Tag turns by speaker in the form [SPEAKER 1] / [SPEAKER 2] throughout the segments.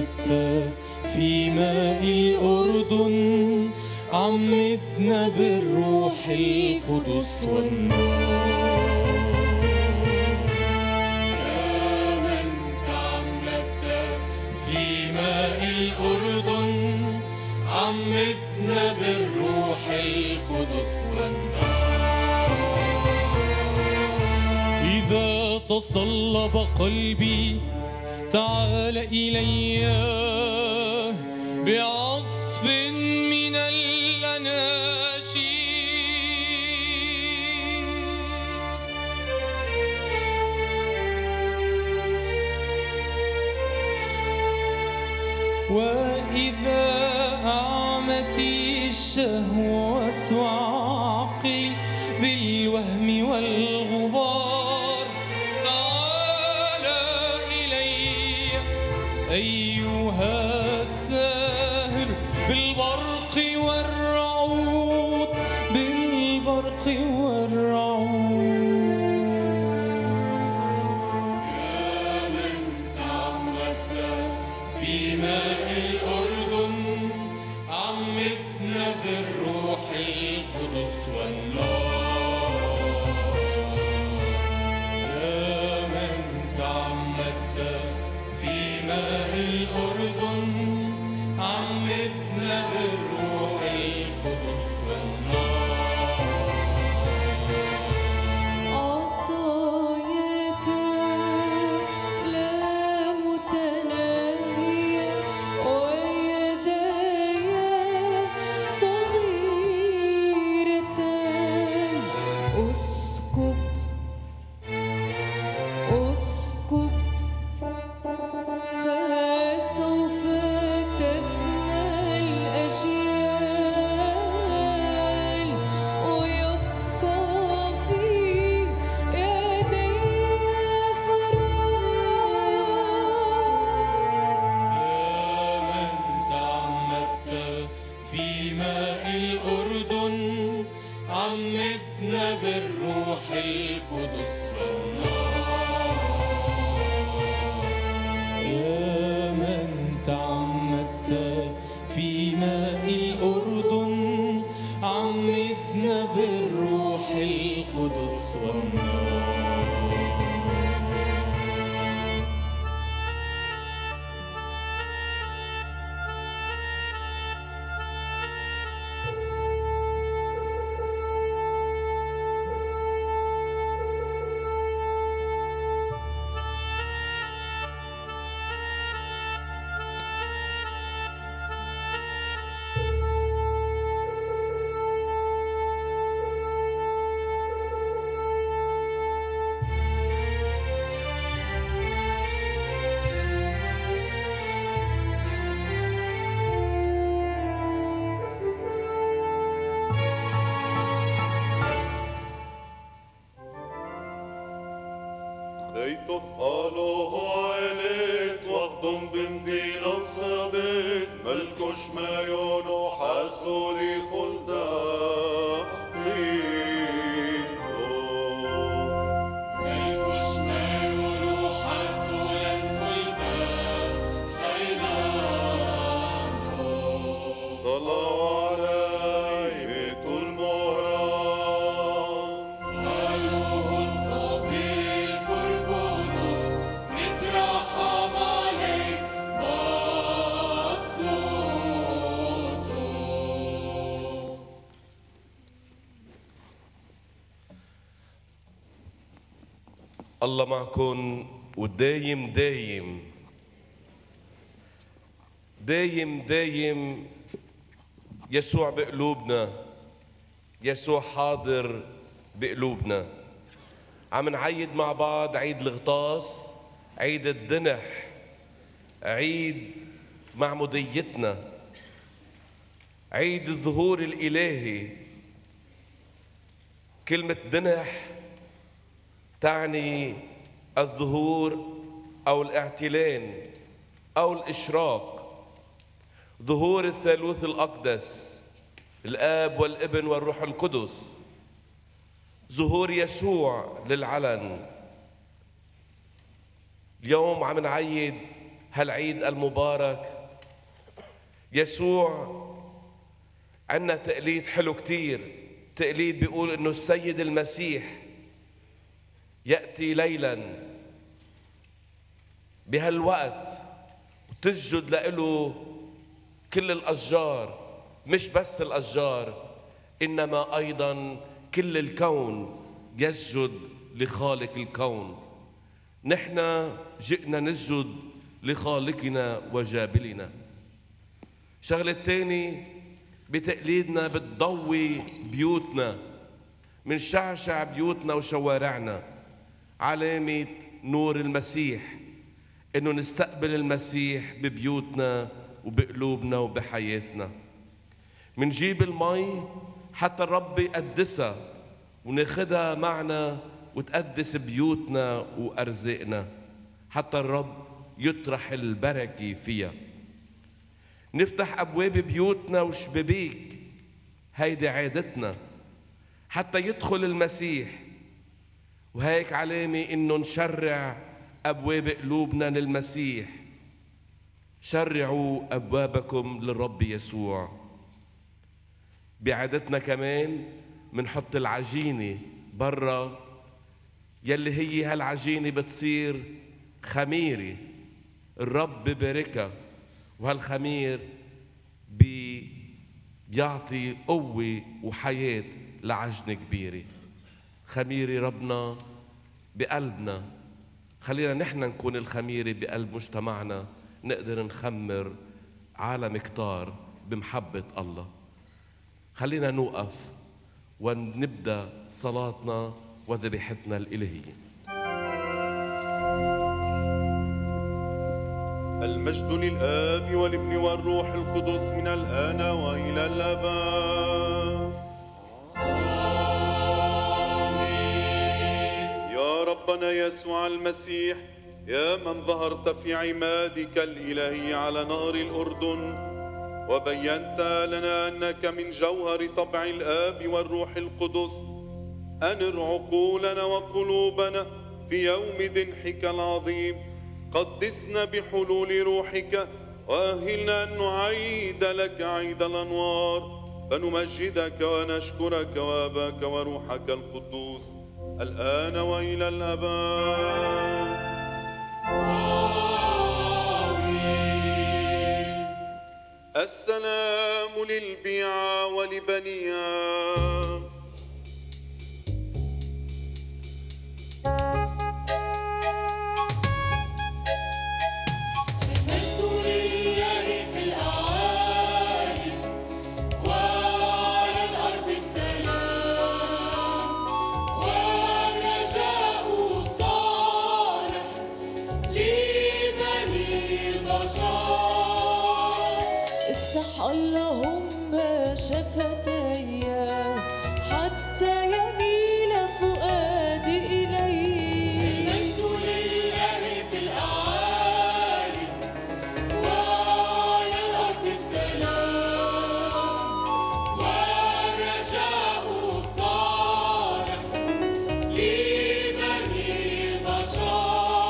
[SPEAKER 1] تعمدت في ماء الأردن، عمدنا بالروح القدس والنار. يا من تعمدت في ماء الأردن، عمدنا بالروح القدس والنار. إذا تصلب قلبي تعال إلي بعصف من الأناشيد، وإذا أعمتي الشهوة عقلي بالوهم والغبار، تعال إلي أيها الساهر بالبرق والرعود، بالبرق والرعود. يا من تعمدت في ماء الأردن، عمدنا بالروح القدس والنار. يا من تعمدت في ماء الأردن، عمدنا بالروح القدس والنار.
[SPEAKER 2] عطاياك لا متناهية، ويداي صغيرتان، اسكب اسكب فسوف تفنى الأجيال، ويبقى في يدي فراغ.
[SPEAKER 1] يا من تعمدت في ماء الأردن، عمدنا بالروح القدس والنار. يا من تعمدت في ماء الأردن، عمدنا بالروح القدس والنار.
[SPEAKER 3] تفعله عليت وقدم بمدينة صديت، ملكش ما ينحس لي خلدا قيتو،
[SPEAKER 1] ملكش ما ينحس للخلدا قينانو.
[SPEAKER 3] صلاة عليه طول مرام،
[SPEAKER 1] قالوه الطبيب قربونه، نترحم عليه بصلوته.
[SPEAKER 4] الله معكن ودايم دايم دايم دايم. يسوع بقلوبنا، يسوع حاضر بقلوبنا. عم نعيد مع بعض عيد الغطاس، عيد الدنح، عيد معموديتنا، عيد الظهور الإلهي. كلمة دنح تعني الظهور أو الاعتلان أو الإشراق، ظهور الثالوث الأقدس، الآب والابن والروح القدس، ظهور يسوع للعلن. اليوم عم نعيد هالعيد المبارك. يسوع عندنا تقليد حلو كتير، تقليد بيقول انه السيد المسيح يأتي ليلا بهالوقت وتسجد له كل الأشجار، مش بس الأشجار إنما أيضا كل الكون يسجد لخالق الكون. نحن جئنا نسجد لخالقنا وجابلنا. شغلة تاني بتقليدنا بتضوي بيوتنا، من شعشع بيوتنا وشوارعنا علامة نور المسيح، إنه نستقبل المسيح ببيوتنا وبقلوبنا وبحياتنا. منجيب المي حتى الرب يقدسها وناخدها معنا وتقدس بيوتنا وأرزاقنا، حتى الرب يطرح البركة فيها. نفتح أبواب بيوتنا وشبابيك، هيدي عادتنا حتى يدخل المسيح، وهيك علامة إنه نشرع أبواب قلوبنا للمسيح. شرعوا أبوابكم للرب يسوع. بعادتنا كمان منحط العجينة برا، يلي هي هالعجينة بتصير خميرة الرب بباركها، وهالخمير بيعطي قوة وحياة لعجنة كبيرة. خميرة ربنا بقلبنا، خلينا نحن نكون الخميرة بقلب مجتمعنا، نقدر نخمر عالم كتار بمحبة الله. خلينا نوقف ونبدأ صلاتنا وذبيحتنا الإلهية.
[SPEAKER 3] المجد للآب والابن والروح القدس من الآن وإلى الأبد. يا ربنا يسوع المسيح، يا من ظهرت في عمادك الإلهي على نهر الأردن وبينت لنا أنك من جوهر طبع الآب والروح القدس، أنر عقولنا وقلوبنا في يوم دنحك العظيم. قدسنا بحلول روحك وأهلنا أن نعيد لك عيد الأنوار، فنمجدك ونشكرك وأباك وروحك القدوس الآن وإلى الأبد. السلام للبيعة ولبنيها.
[SPEAKER 2] اللهم شفتي حتى يميل فؤادي إليك.
[SPEAKER 1] المجد لله في الأعالي وعلى الأرض السلام، والرجاء الصالح لبني البشر.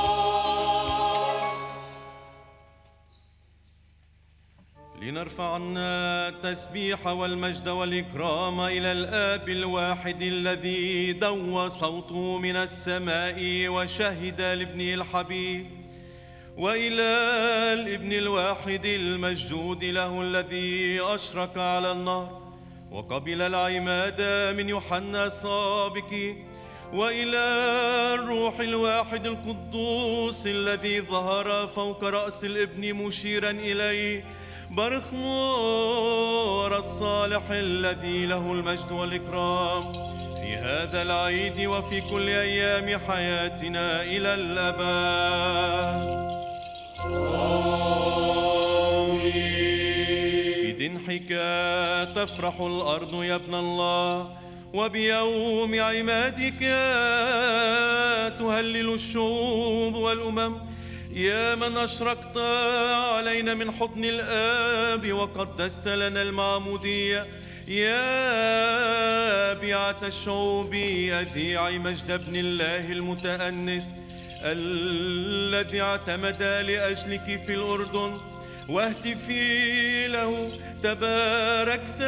[SPEAKER 5] لنرفع عنا التسبيح والمجد والإكرام إلى الآب الواحد الذي دوى صوته من السماء وشهد لابنه الحبيب، وإلى الابن الواحد المسجود له الذي أشرق على النار وقبل العماد من يوحنا السابق، وإلى الروح الواحد القدوس الذي ظهر فوق رأس الابن مشيرا إليه، برخمور الصالح الذي له المجد والإكرام في هذا العيد وفي كل أيام حياتنا إلى الأبد. بدنحك تفرح الأرض يا ابن الله، وبيوم عمادك تهلل الشعوب والأمم، يا من أشرقت علينا من حضن الآب وقدست لنا المعمودية، يا بيعة الشعوب أذيع مجد ابن الله المتأنس، الذي اعتمد لأجلك في الأردن، واهتفي له تباركت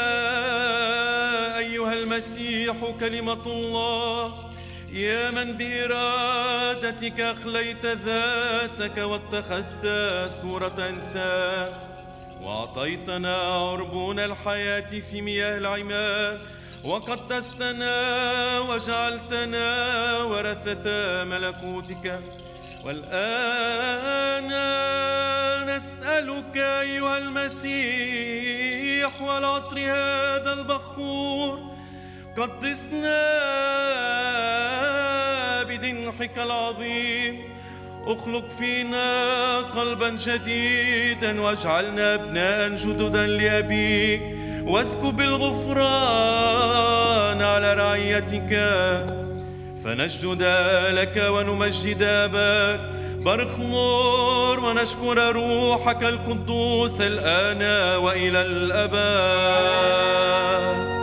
[SPEAKER 5] أيها المسيح كلمة الله، يا من بإرادتك أخليت ذاتك واتخذت صورة إنسان، وأعطيتنا عربون الحياة في مياه العماد، وقدستنا وجعلتنا ورثة ملكوتك. والآن نسألك أيها المسيح والعطر هذا البخور، قدسنا بدنحك العظيم، اخلق فينا قلبا جديدا واجعلنا ابناء جددا لأبيك، واسكب الغفران على رعيتك، فنسجد لك ونمجد أباك برخمور، ونشكر روحك القدوس الآن وإلى الأبد.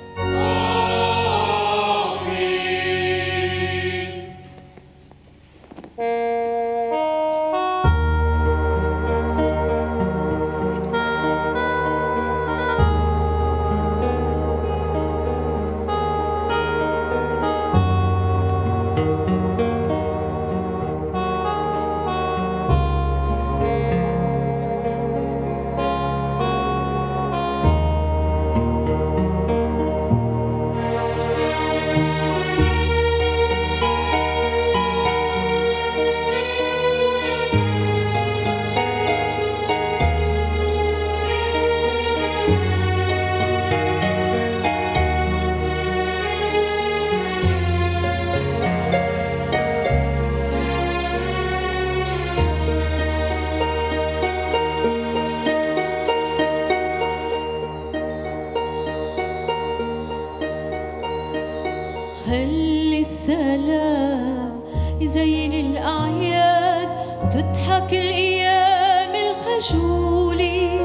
[SPEAKER 2] خلي السلام يزين الأعياد، تضحك الأيام الخجولة،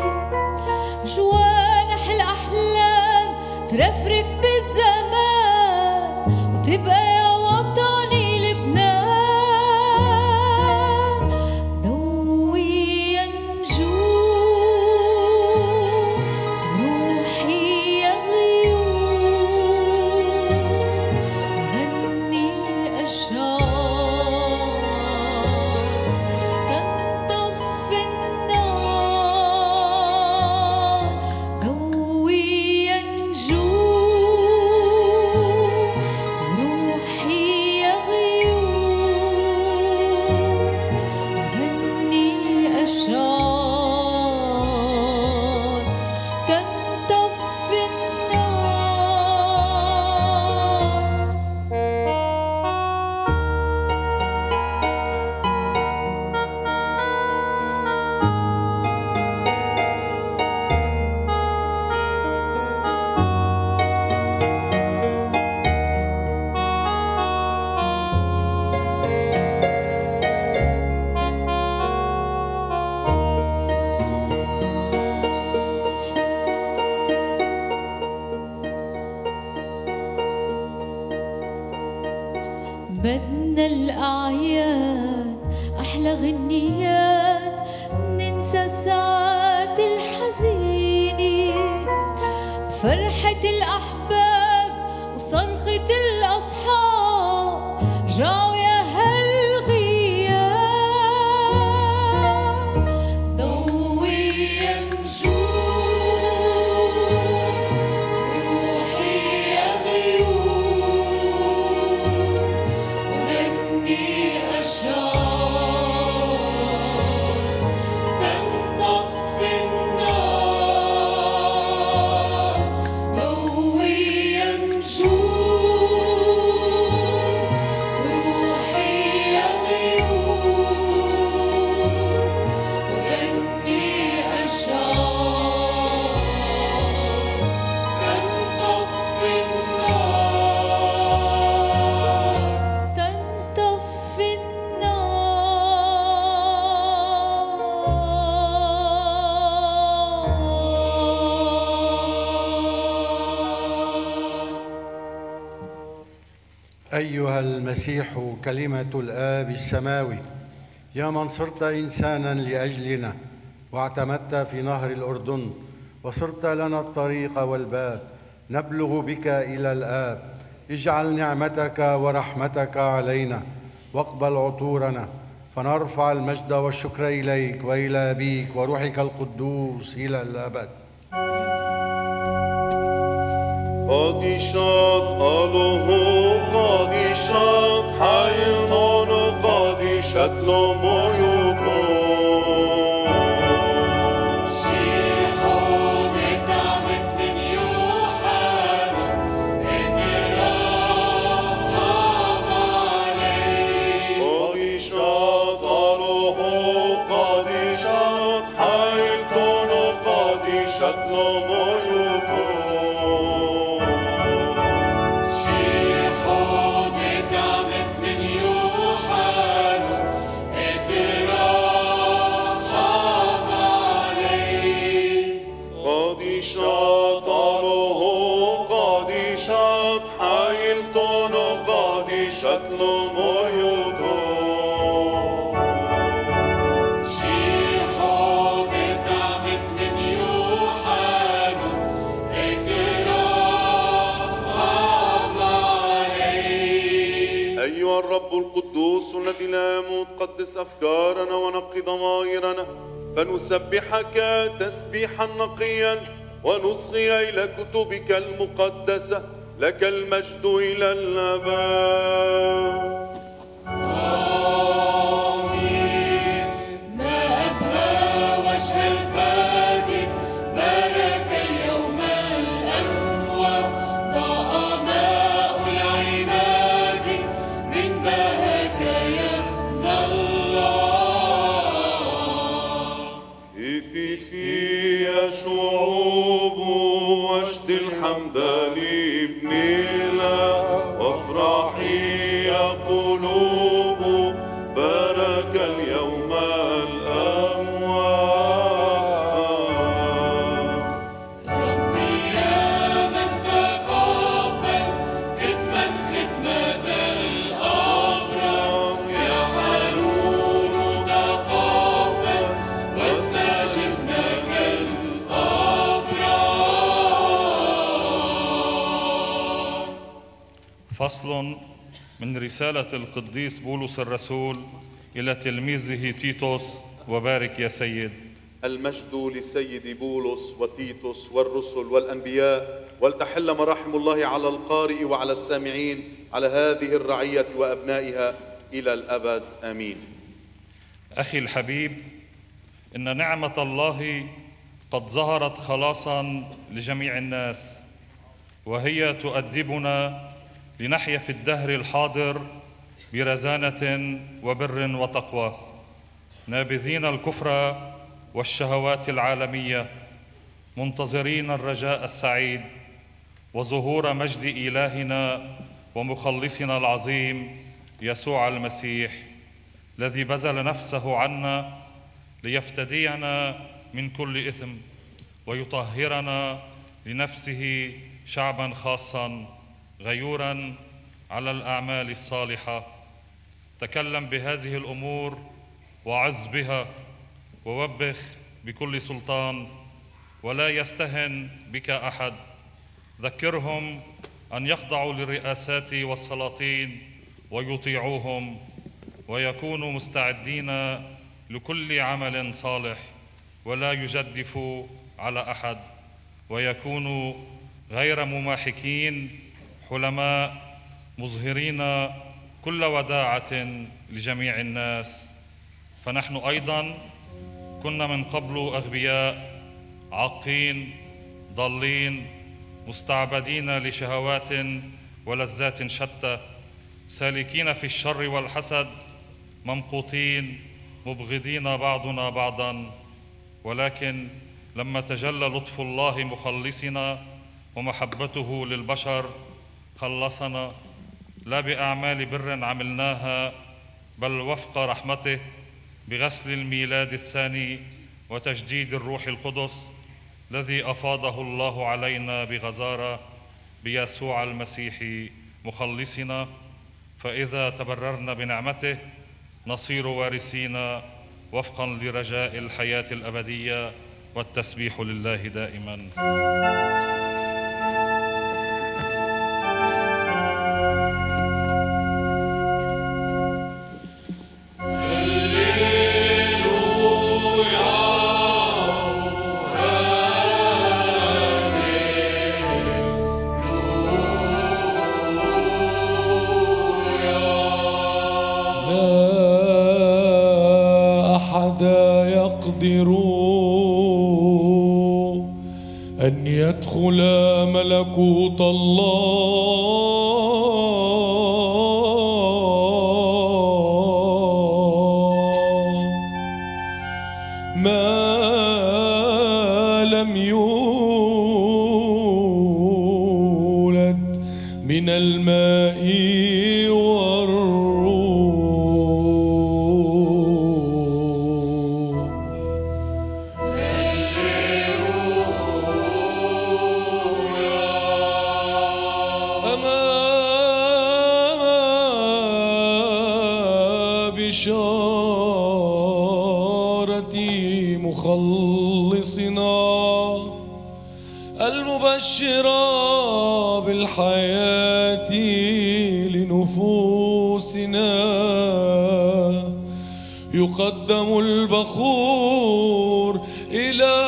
[SPEAKER 2] جوانح الأحلام ترفرف بالزمان، وتبقى يا وطني لبنان ضوي ينجوم، روحي يا غيوم، غني أشعار تنطفي النار، ضوي ينجوم، روحي يا غيوم، غني أشعار تنطفي النار. بدنا الأعياد أحلى غنيات، ننسى الساعات الحزينة، فرحة الأحباب وصرخة الأصحاب، رجعوا يا هالغياب، ضوي ينجوم، روحي يا غيوم، وغني أشعار تنطفي النار، ضوي
[SPEAKER 6] أيها المسيح كلمة الآب السماوي، يا من صرت إنسانا لأجلنا واعتمدت في نهر الأردن وصرت لنا الطريق والباب، نبلغ بك إلى الآب. اجعل نعمتك ورحمتك علينا واقبل عطورنا، فنرفع المجد والشكر إليك وإلى أبيك وروحك القدوس إلى الأبد.
[SPEAKER 3] قادشات ألوه قادشات حيل نونو قادشات لومو يوتو
[SPEAKER 1] شيحون اتعمت من يوحنا اترحم عليه
[SPEAKER 3] قادشات ألوه قادشات حيل نونو قادشات لومو يوتو
[SPEAKER 1] شيحون اتعمت من يوحنا اترحم عليه
[SPEAKER 3] قادشات ألوه قادشات حيل نونو قادشات لومو يوتو
[SPEAKER 1] شيحون اتعمت من يوحنا اترحم عليه
[SPEAKER 3] أيها الرب القدوس الذي لا يموت قدس أفكارنا ونقي ضمائرنا فنسبحك تسبيحا نقيا ونصغي إلى كتبك المقدسة، لك المجد إلى الأبد.
[SPEAKER 1] آمين. ما أبهى وجه الفاتح، بارك اليوم الأنور، ضاء ماء العباد من بهك يمن الله.
[SPEAKER 3] هتفي يا شعوب واشد الحمد لابن الله، وافرحي يا قلوب بارك اليوم الأموال.
[SPEAKER 1] ربي يا من تقبل ختما ختمة الأبرار، يا حنون تقبل واستجبنا كالأبرار.
[SPEAKER 7] فصل من رسالة القديس بولس الرسول إلى تلميذه تيتوس. وبارك يا سيد.
[SPEAKER 3] المجد لسيد بولس وتيتوس والرسل والأنبياء، ولتحل مراحم الله على القارئ وعلى السامعين على هذه الرعية وأبنائها إلى الأبد آمين.
[SPEAKER 7] أخي الحبيب، إن نعمة الله قد ظهرت خلاصاً لجميع الناس، وهي تؤدبنا لنحيا في الدهر الحاضر برزانة وبر وتقوى، نابذين الكفر والشهوات العالمية، منتظرين الرجاء السعيد وظهور مجد إلهنا ومخلصنا العظيم يسوع المسيح، الذي بذل نفسه عنا ليفتدينا من كل إثم ويطهرنا لنفسه شعباً خاصاً غيوراً على الأعمال الصالحة. تكلم بهذه الأمور وعظ بها ووبخ بكل سلطان، ولا يستهن بك أحد. ذكرهم أن يخضعوا للرئاسات والسلاطين ويطيعوهم، ويكونوا مستعدين لكل عمل صالح، ولا يجدفوا على أحد، ويكونوا غير مماحكين، حلماء، مظهرين كل وداعة لجميع الناس. فنحن أيضاً كنا من قبل أغبياء، عاقين، ضالين، مستعبدين لشهوات ولذات شتى، سالكين في الشر والحسد، ممقوتين، مبغضين بعضنا بعضاً. ولكن لما تجلى لطف الله مخلصنا ومحبته للبشر، خلصنا لا بأعمال بر عملناها، بل وفق رحمته، بغسل الميلاد الثاني وتجديد الروح القدس الذي أفاضه الله علينا بغزارة بيسوع المسيح مخلصنا، فإذا تبررنا بنعمته نصير وارثين وفقا لرجاء الحياة الأبدية، والتسبيح لله دائما.
[SPEAKER 8] أن يدخل ملكوت الله ما لم يولد من الماء مخلصنا المبشرة بالحياة لنفوسنا يقدم البخور إلى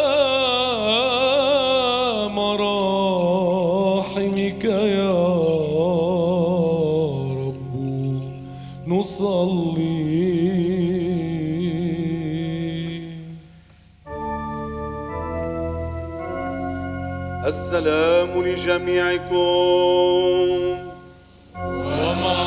[SPEAKER 8] مراحمك يا رب نصلي.
[SPEAKER 3] السلام لجميعكم
[SPEAKER 1] ومع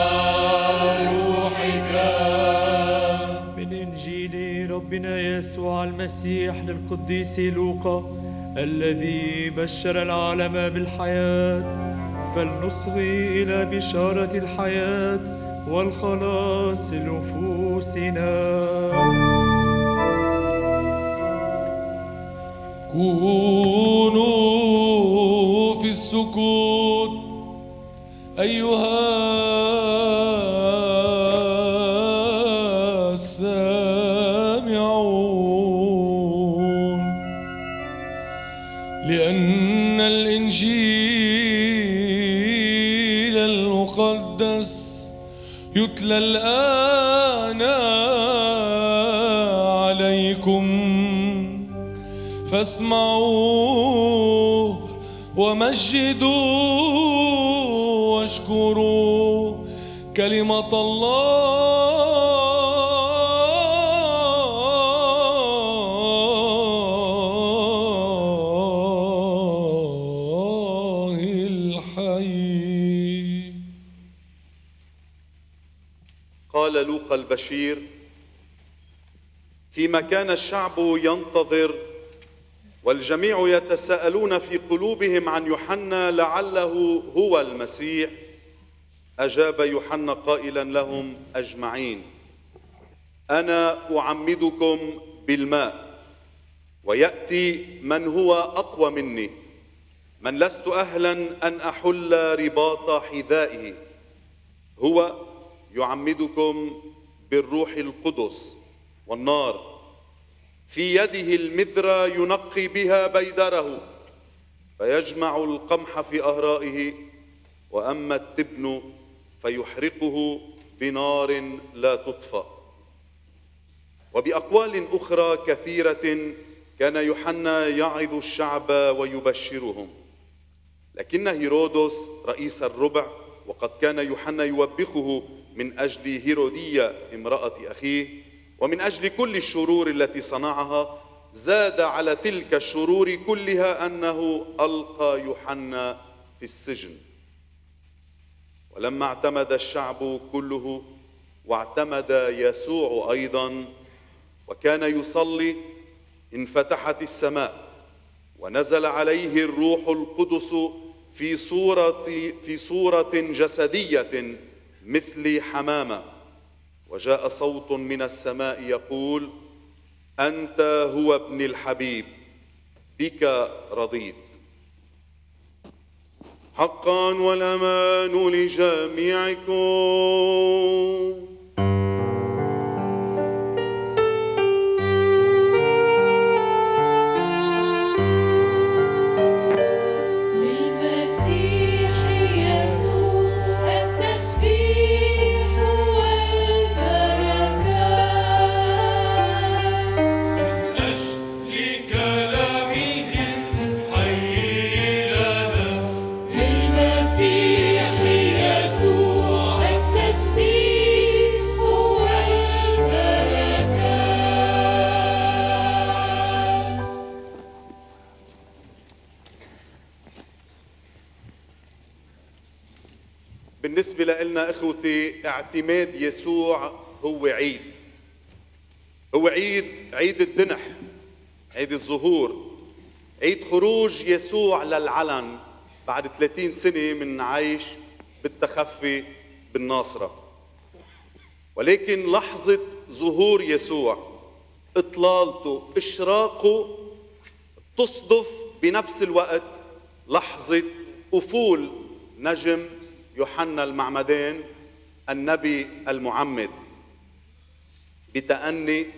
[SPEAKER 1] روحك.
[SPEAKER 9] من إنجيل ربنا يسوع المسيح للقديس لوقا الذي بشر العالم بالحياة، فلنصغي إلى بشارة الحياة والخلاص لنفوسنا.
[SPEAKER 8] كونوا في السكوت أيها السامعون، لأن الإنجيل المقدس يتلى الآن عليكم، فاسمعوا ومجدوا واشكروا كلمة الله الحي.
[SPEAKER 3] قال لوقا البشير: فيما كان الشعب ينتظر والجميع يتساءلون في قلوبهم عن يوحنا لعله هو المسيح، أجاب يوحنا قائلا لهم أجمعين: أنا أعمدكم بالماء، ويأتي من هو أقوى مني، من لست أهلا أن أحل رباط حذائه، هو يعمدكم بالروح القدس والنار، في يده المذرة ينقي بها بيدره، فيجمع القمح في أهرائه، وأما التبن فيحرقه بنار لا تطفأ. وبأقوال أخرى كثيرة كان يوحنا يعظ الشعب ويبشرهم، لكن هيرودس رئيس الربع، وقد كان يوحنا يوبخه من أجل هيرودية امرأة أخيه ومن أجل كل الشرور التي صنعها، زاد على تلك الشرور كلها أنه ألقى يوحنا في السجن. ولما اعتمد الشعب كله واعتمد يسوع أيضا وكان يصلي، انفتحت السماء ونزل عليه الروح القدس في صورة جسدية مثل حمامة، وجاء صوت من السماء يقول: أنت هو ابن الحبيب، بك رضيت. حقا والأمان لجميعكم. بالنسبة لنا إخوتي، اعتماد يسوع هو عيد. هو عيد الدنح، عيد الظهور، عيد خروج يسوع للعلن بعد 30 سنة من عيش بالتخفي بالناصرة. ولكن لحظة ظهور يسوع، إطلالته، إشراقه، تصدف بنفس الوقت لحظة أفول نجم يوحنا المعمدان النبي المعمد. بتأني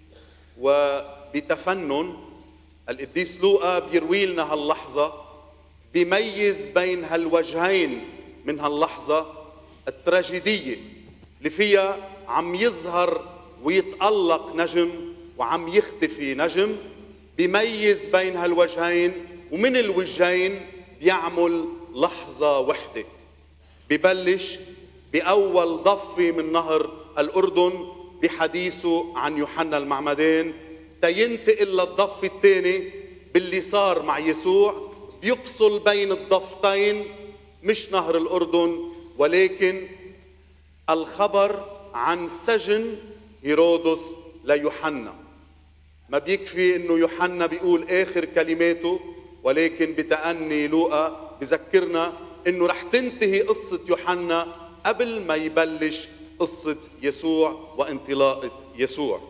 [SPEAKER 3] وبتفنن القديس لوقا بيروي لنا هاللحظة، بيميز بين هالوجهين من هاللحظة التراجيدية اللي فيها عم يظهر ويتألق نجم وعم يختفي نجم. بيميز بين هالوجهين، ومن الوجهين بيعمل لحظة وحدة. ببلش بأول ضفة من نهر الأردن بحديثه عن يوحنا المعمدان، تينتقل للضفة الثاني باللي صار مع يسوع. بيفصل بين الضفتين مش نهر الأردن، ولكن الخبر عن سجن هيرودس ليوحنا. ما بيكفي انه يوحنا بيقول آخر كلماته، ولكن بتأني لوقا بذكرنا انه رح تنتهي قصة يوحنا قبل ما يبلش قصة يسوع وانطلاقة يسوع.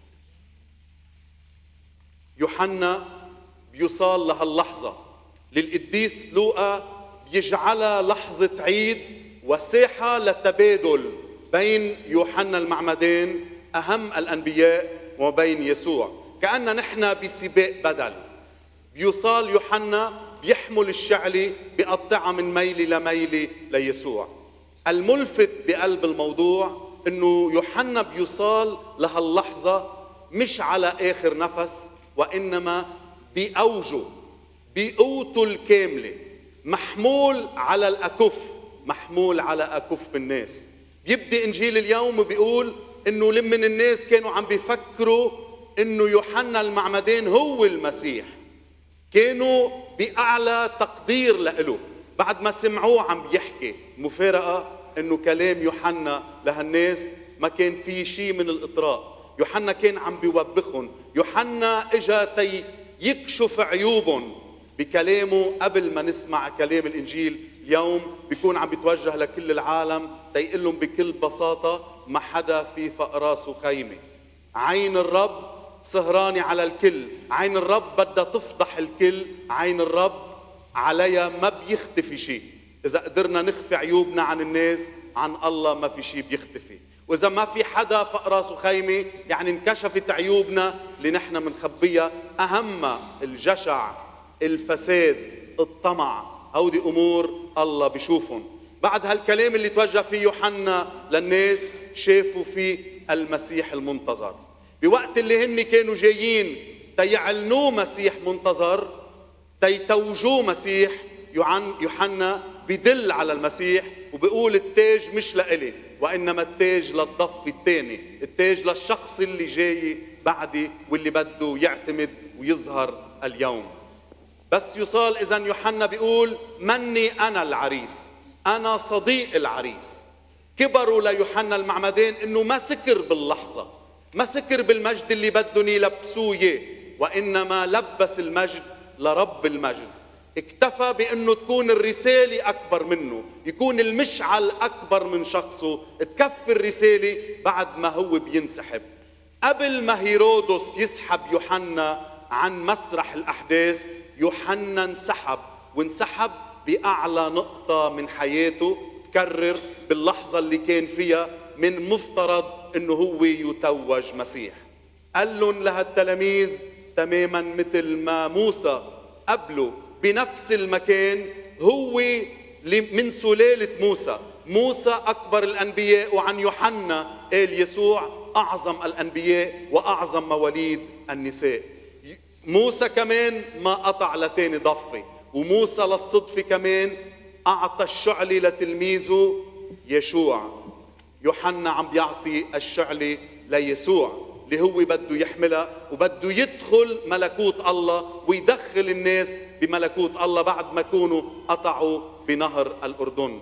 [SPEAKER 3] يوحنا بيوصل لهاللحظة للقديس لوقا، بيجعلها لحظة عيد وساحة للتبادل بين يوحنا المعمدان أهم الأنبياء وبين يسوع. كأننا نحن بسباق بدل. بيوصل يوحنا بيحمل الشعلة بقطعها من ميلة لميلة ليسوع. الملفت بقلب الموضوع انه يوحنا بيوصل لهاللحظة مش على آخر نفس، وإنما بأوجه، بقوته الكاملة، محمول على الأكف، محمول على أكف الناس. بيبدأ إنجيل اليوم وبيقول إنه لمن الناس كانوا عم بيفكروا إنه يوحنا المعمدان هو المسيح، كانوا بأعلى تقدير لإله بعد ما سمعوه عم بيحكي. مفارقة إنه كلام يوحنا لهالناس ما كان فيه شيء من الإطراء. يوحنا كان عم بيوبخهم. يوحنا إجا يكشف عيوبهم بكلامه. قبل ما نسمع كلام الإنجيل اليوم بيكون عم بيتوجه لكل العالم تيقول لهم بكل بساطة: ما حدا في فوق راسه خيمة. عين الرب سهرانة على الكل، عين الرب بدها تفضح الكل، عين الرب عليها ما بيختفي شيء. إذا قدرنا نخفي عيوبنا عن الناس، عن الله ما في شيء بيختفي. وإذا ما في حدا فوق راسه خيمة، يعني انكشفت عيوبنا اللي نحن منخبيها، أهم الجشع، الفساد، الطمع، هودي أمور الله بيشوفهم. بعد هالكلام اللي توجه فيه يوحنا للناس، شافوا فيه المسيح المنتظر. بوقت اللي هن كانوا جايين تيعلنوه مسيح منتظر، تيتوجوه مسيح، يوحنا بيدل على المسيح وبيقول: التاج مش لإلي، وإنما التاج للضف الثاني، التاج للشخص اللي جاي بعدي واللي بده يعتمد ويظهر اليوم. بس يصال إذا يوحنا بيقول: مني أنا العريس، أنا صديق العريس. كبروا ليوحنا المعمدان إنه ما سكر باللحظة، ما سكر بالمجد اللي بدهم يلبسوه إياه، وإنما لبس المجد لرب المجد. اكتفى بأنه تكون الرسالة أكبر منه، يكون المشعل أكبر من شخصه، تكفي الرسالة بعد ما هو بينسحب. قبل ما هيرودس يسحب يوحنا عن مسرح الأحداث، يوحنا انسحب، وانسحب بأعلى نقطة من حياته، بكرر باللحظة اللي كان فيها من مفترض أنه هو يتوج مسيح. قال لهم لهالتلاميذ تماما مثل ما موسى قبله بنفس المكان، هو من سلالة موسى. موسى أكبر الأنبياء، وعن يوحنا قال يسوع أعظم الأنبياء وأعظم مواليد النساء. موسى كمان ما قطع لتاني ضفة، وموسى للصدفة كمان أعطى الشعلة لتلميذه يشوع. يوحنا عم بيعطي الشعلة ليسوع اللي هو بده يحملها، وبده يدخل ملكوت الله ويدخل الناس بملكوت الله بعد ما كونوا قطعوا بنهر الأردن.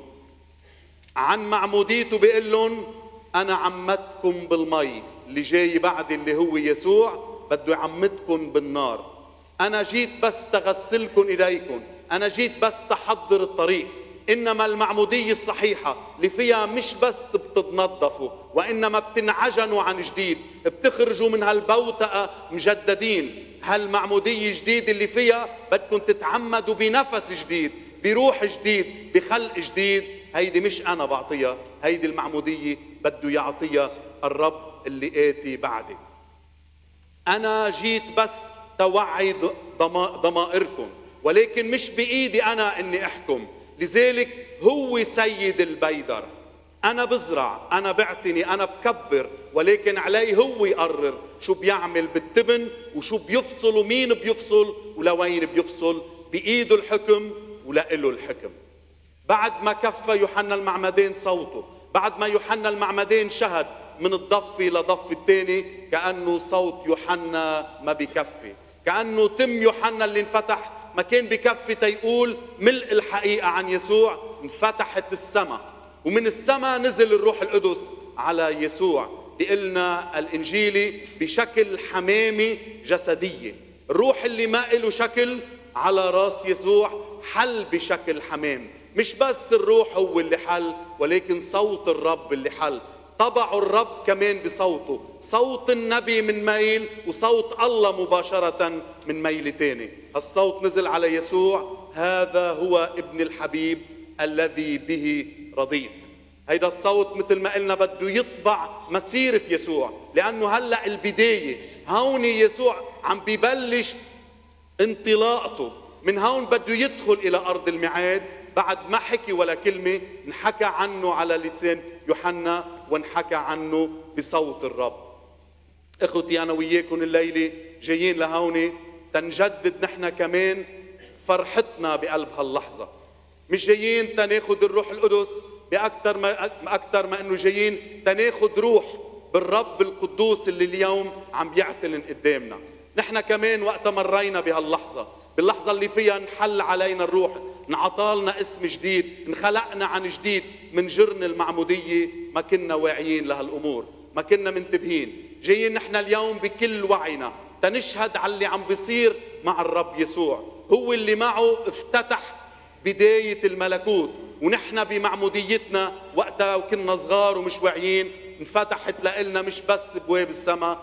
[SPEAKER 3] عن معموديته بيقول لهم أنا عمدتكم بالمي، اللي جاي بعد اللي هو يسوع بده يعمدكم بالنار. أنا جيت بس تغسلكم إيديكم، أنا جيت بس تحضر الطريق. إنما المعمودية الصحيحة اللي فيها مش بس بتتنظفوا، وإنما بتنعجنوا عن جديد، بتخرجوا من هالبوتقة مجددين. هالمعمودية جديد اللي فيها بدكم تتعمدوا بنفس جديد، بروح جديد، بخلق جديد. هيدي مش أنا بعطيها، هيدي المعمودية بده يعطيها الرب اللي آتي بعدي. أنا جيت بس توعي ضمائركم، ولكن مش بإيدي أنا إني أحكم. لذلك هو سيد البيدر. أنا بزرع، أنا بعتني، أنا بكبر، ولكن عليه هو يقرر شو بيعمل بالتبن وشو بيفصل ومين بيفصل ولوين بيفصل. بإيده الحكم ولإله الحكم. بعد ما كفى يوحنا المعمدان صوته، بعد ما يوحنا المعمدان شهد من الضفة لضفة الثاني، كأنه صوت يوحنا ما بيكفي، كأنه تم يوحنا اللي انفتح ما كان بكفي تيقول ملء الحقيقة عن يسوع. انفتحت السماء، ومن السماء نزل الروح القدس على يسوع. بيقلنا الإنجيلي بشكل حمامي جسدية. الروح اللي ما له شكل على راس يسوع حل بشكل حمام. مش بس الروح هو اللي حل، ولكن صوت الرب اللي حل. طبعوا الرب كمان بصوته، صوت النبي من ميل وصوت الله مباشرة من ميل تاني. الصوت نزل على يسوع، هذا هو ابن الحبيب الذي به رضيت. هيدا الصوت مثل ما قلنا بده يطبع مسيرة يسوع، لأنه هلأ البداية هون يسوع عم بيبلش انطلاقته. من هون بده يدخل إلى أرض الميعاد. بعد ما حكي ولا كلمة انحكى عنه على لسان يوحنا وانحكى عنه بصوت الرب. اخوتي أنا وياكم الليلة جايين لهون تنجدد نحن كمان فرحتنا بقلب هاللحظة. مش جايين تناخد الروح القدس بأكتر ما انه جايين تناخد روح بالرب القدوس اللي اليوم عم بيعتلن قدامنا. نحن كمان وقت مرينا بهاللحظة، باللحظة اللي فيها انحل علينا الروح، انعطالنا اسم جديد، انخلقنا عن جديد من جرن المعمودية، ما كنا واعيين لهالأمور، ما كنا منتبهين. جايين نحن اليوم بكل وعينا تنشهد على اللي عم بيصير مع الرب يسوع. هو اللي معه افتتح بداية الملكوت، ونحن بمعموديتنا وقتها وكنا صغار ومش واعيين انفتحت لنا مش بس بواب السماء،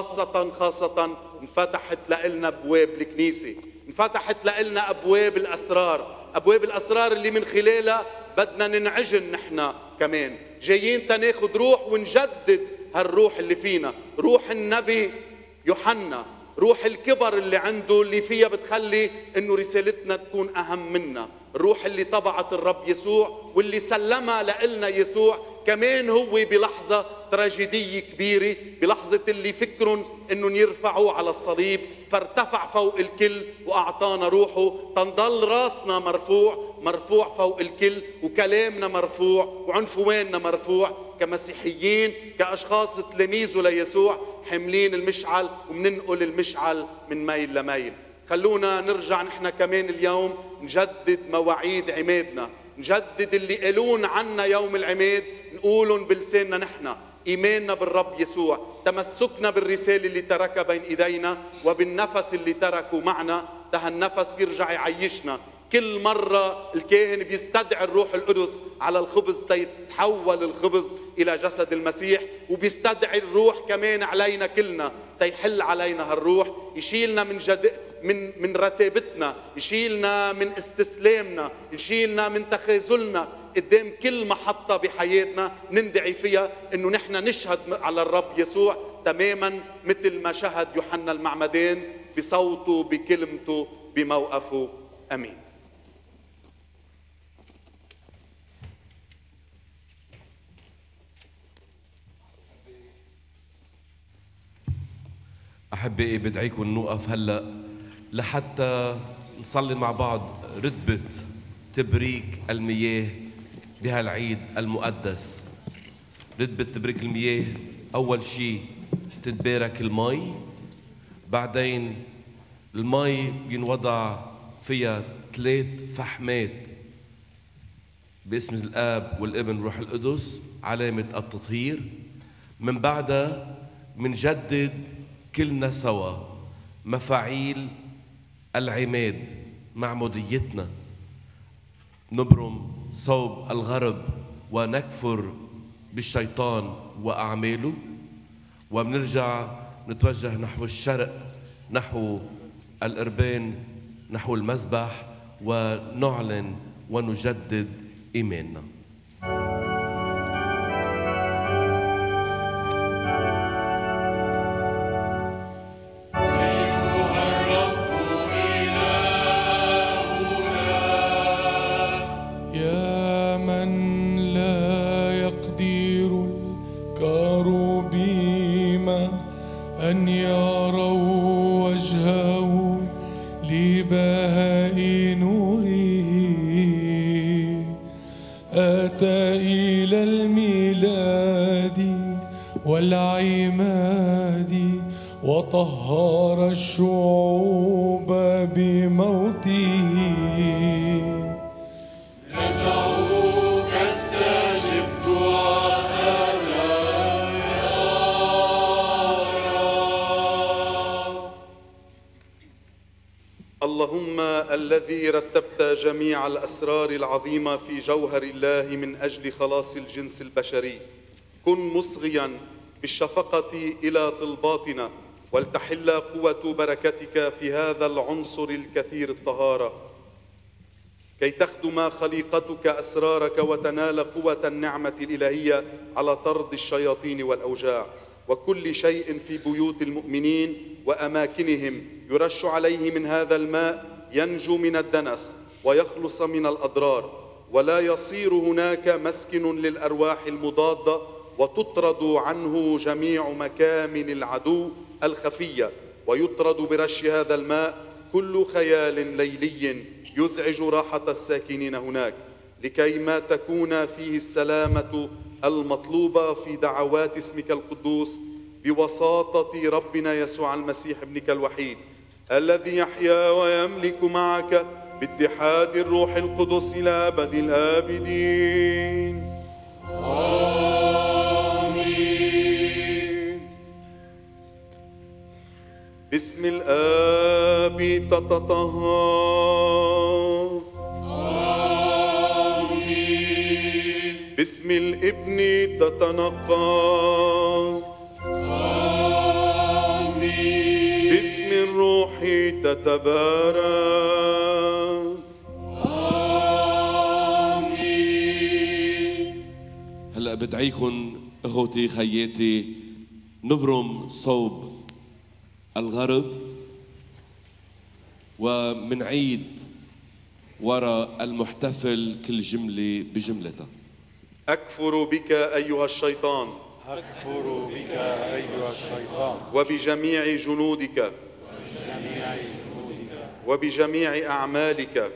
[SPEAKER 3] خاصة انفتحت لنا بواب الكنيسة، انفتحت لنا أبواب الأسرار، أبواب الأسرار اللي من خلالها بدنا ننعجن نحن كمان. جايين تناخد روح ونجدد هالروح اللي فينا، روح النبي يوحنا، روح الكبر اللي عنده اللي فيها بتخلي انه رسالتنا تكون اهم منا. الروح اللي طبعت الرب يسوع واللي سلمها لنا يسوع كمان هو بلحظة تراجيدية كبيرة، بلحظة اللي فكرهم انهم يرفعوه على الصليب فارتفع فوق الكل واعطانا روحه تنضل راسنا مرفوع فوق الكل، وكلامنا مرفوع، وعنفواننا مرفوع كمسيحيين، كأشخاص تلاميذه ليسوع، حاملين المشعل ومننقل المشعل من ميل لميل. خلونا نرجع نحن كمان اليوم نجدد مواعيد عمادنا، نجدد اللي قالون عنا يوم العماد نقولن بلساننا نحن. إيماننا بالرب يسوع، تمسكنا بالرسالة اللي تركها بين إيدينا وبالنفس اللي تركه معنا، هالنفس يرجع يعيشنا. كل مرة الكاهن بيستدعي الروح القدس على الخبز تيتحول الخبز إلى جسد المسيح، وبيستدعي الروح كمان علينا كلنا تيحل علينا هالروح، يشيلنا من من رتابتنا، يشيلنا من استسلامنا، يشيلنا من تخاذلنا قدام كل محطة بحياتنا نندعي فيها انه نحن نشهد على الرب يسوع تماما مثل ما شهد يوحنا المعمدان بصوته بكلمته بموقفه. امين.
[SPEAKER 4] أحبائي بدعيكم نوقف هلأ لحتى نصلي مع بعض رتبة تبريك المياه بهالعيد المقدس. رتبة تبريك المياه أول شيء تتبارك المي، بعدين المي بينوضع فيها 3 فحمات باسم الآب والابن والروح القدس علامة التطهير. من بعدها منجدد كلنا سوا مفاعيل العماد معموديتنا، نبرم صوب الغرب ونكفر بالشيطان وأعماله، وبنرجع نتوجه نحو الشرق، نحو القربان، نحو المذبح، ونعلن ونجدد إيماننا.
[SPEAKER 8] أن يروا وجهه لبهاء نوره، أتى إلى الميلاد والعماد وطهر الشعوب بموته.
[SPEAKER 2] ندعوك استجب دعاءنا يا رب.
[SPEAKER 3] اللهم الذي رتبت جميع الأسرار العظيمة في جوهر الله من أجل خلاص الجنس البشري، كن مصغيا بالشفقة إلى طلباتنا، ولتحل قوة بركتك في هذا العنصر الكثير الطهارة، كي تخدم خليقتك أسرارك وتنال قوة النعمة الإلهية على طرد الشياطين والأوجاع. وكل شيء في بيوت المؤمنين وأماكنهم يرش عليه من هذا الماء ينجو من الدنس ويخلص من الأضرار، ولا يصير هناك مسكن للأرواح المضادة، وتطرد عنه جميع مكامن العدو الخفية، ويطرد برش هذا الماء كل خيال ليلي يزعج راحة الساكنين هناك، لكي ما تكون فيه السلامة المطلوبة في دعوات اسمك القدوس بوساطة ربنا يسوع المسيح ابنك الوحيد، الذي يحيا ويملك معك باتحاد الروح القدس إلى أبد الآبدين. آمين. باسم الآب تتطهر. آمين. باسم الابن تتنقى. آمين. باسم الروح تتبارك. آمين.
[SPEAKER 4] هلأ بدعيكن أخوتي خياتي نبرم صوب الغرب، ومنعيد وراء المحتفل كل جملة بجملتها.
[SPEAKER 3] أكفر بك أيها الشيطان،
[SPEAKER 6] أكفر بك أيها الشيطان،
[SPEAKER 3] وبجميع جنودك، وبجميع أعمالك،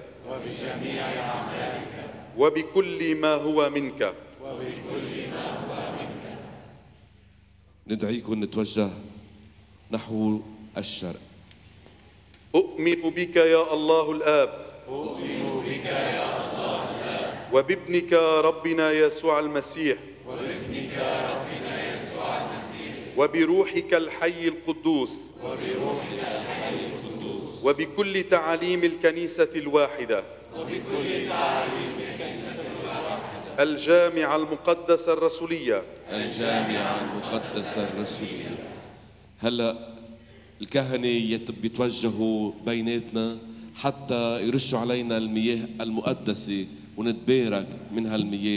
[SPEAKER 3] وبكل ما هو منك.
[SPEAKER 4] ندعيكم نتوجه نحو الشرق.
[SPEAKER 3] أؤمن بك يا الله الآب،
[SPEAKER 2] أؤمن بك يا الله الآب،
[SPEAKER 3] وبابنك ربنا يسوع المسيح،
[SPEAKER 2] وباسمك ربنا يسوع المسيح،
[SPEAKER 3] وبروحك الحي القدوس،
[SPEAKER 2] وبروحك الحي القدوس،
[SPEAKER 3] وبكل تعاليم الكنيسة الواحدة،
[SPEAKER 2] وبكل تعاليم الكنيسة الواحدة،
[SPEAKER 3] الجامعة المقدسة الرسولية،
[SPEAKER 4] الجامعة المقدسة الرسولية. هلأ
[SPEAKER 10] الكهنة بيتوجهوا بيناتنا حتى يرشوا علينا المياه المقدسة ونتبارك من هالمياه.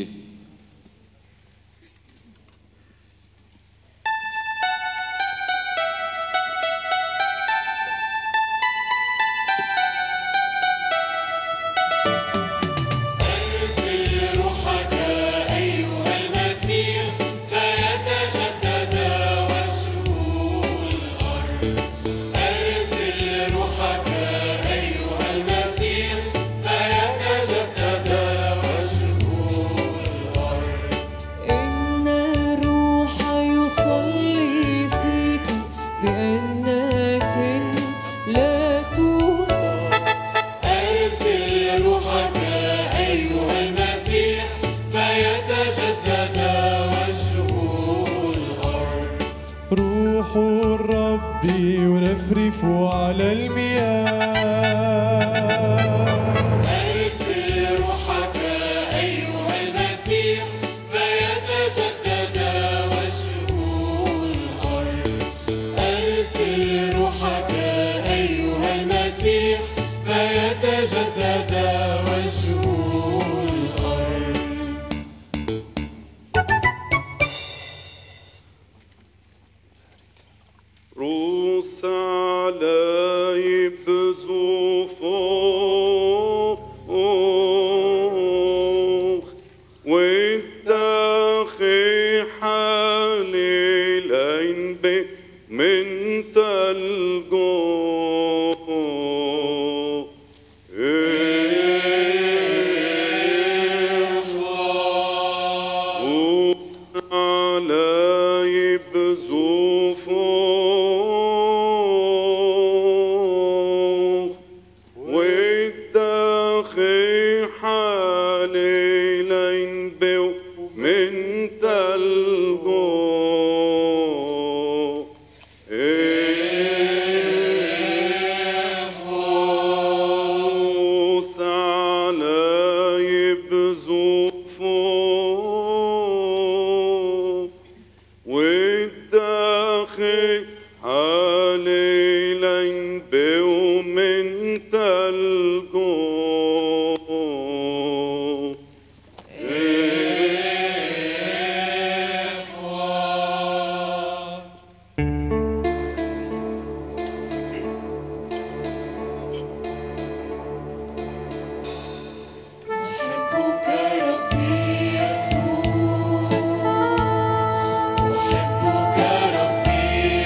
[SPEAKER 8] على المياه
[SPEAKER 1] أرسل روحك أيها المسيح فيتجدد وجه الأرض. أرسل روحك أيها المسيح فيتجدد وجه الأرض.
[SPEAKER 3] روس علي بزوفوخ والداخي حالي لين من تلقو علي بزوفوخ والداخي حالي لين بو من تلقو روس علي بزوفوخ والداخي حالي لين بو من تلقو
[SPEAKER 1] أحبك ربي يسوع، أحبك ربي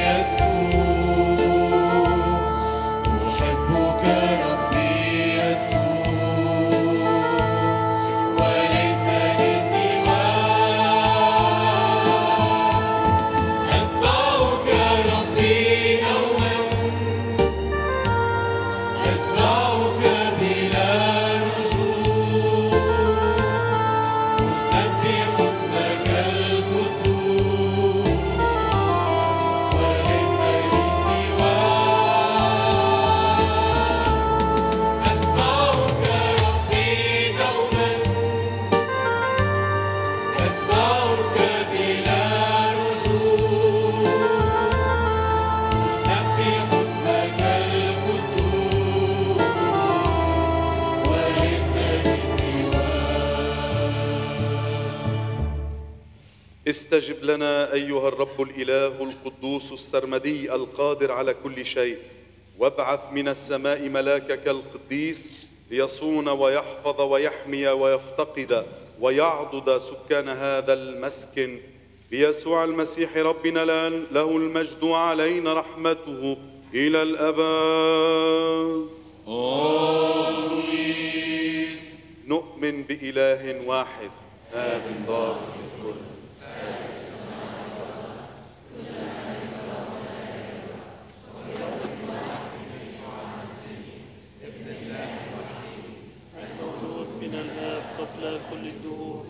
[SPEAKER 1] يسوع، أحبك ربي يسوع، وليس لي سواك. أتبعك ربي دوما، أتبعك بلا رجوع، أسبح اسمك القدوس، وليس لي سواك. أتبعك ربي دوما، أتبعك بلا رجوع، أسبح اسمك القدوس، وليس لي سواك.
[SPEAKER 3] استجب لنا أيها الرب الإله القدوس السرمدي القادر على كل شيء، وابعث من السماء ملاكك القديس ليصون ويحفظ ويحمي ويفتقد ويعضد سكان هذا المسكن بيسوع المسيح ربنا، له المجد وعلينا رحمته إلى الأبد. آمين. نؤمن بإله واحد آب ضابط الكل.
[SPEAKER 5] من الآب قبل كل الدهور.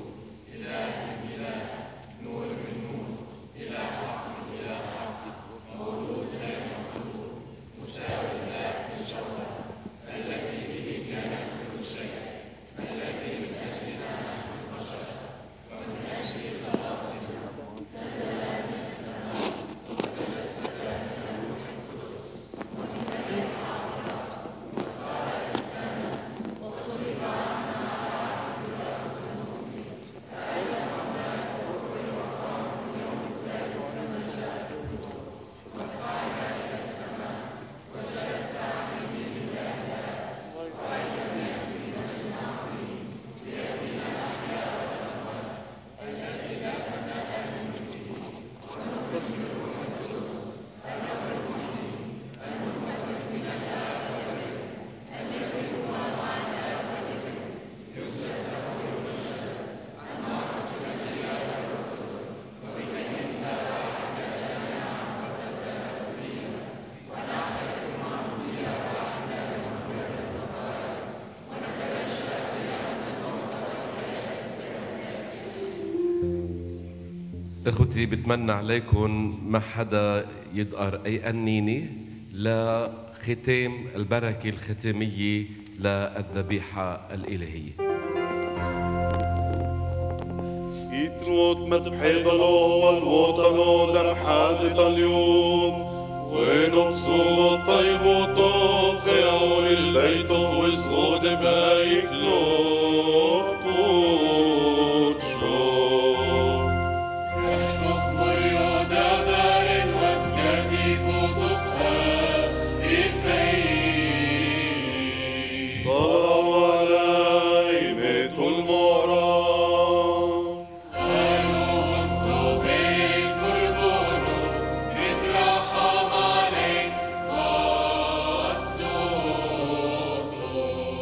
[SPEAKER 4] اخوتي بتمنى عليكم ما حدا يدقر اي قنينه لختام البركه الختاميه للذبيحه الالهيه.
[SPEAKER 3] يتروت متبحيد الله والوطن در حادث اليوم ونبصوا الطيب وطاخع للبيت وسعود بايكلو وتشوف
[SPEAKER 1] نخبر يا دبر وبزادك وطفها بفاي
[SPEAKER 3] صلوا على يميت المعرض
[SPEAKER 1] قالوا طوبين قربونه نترحم عليك واسلوطه.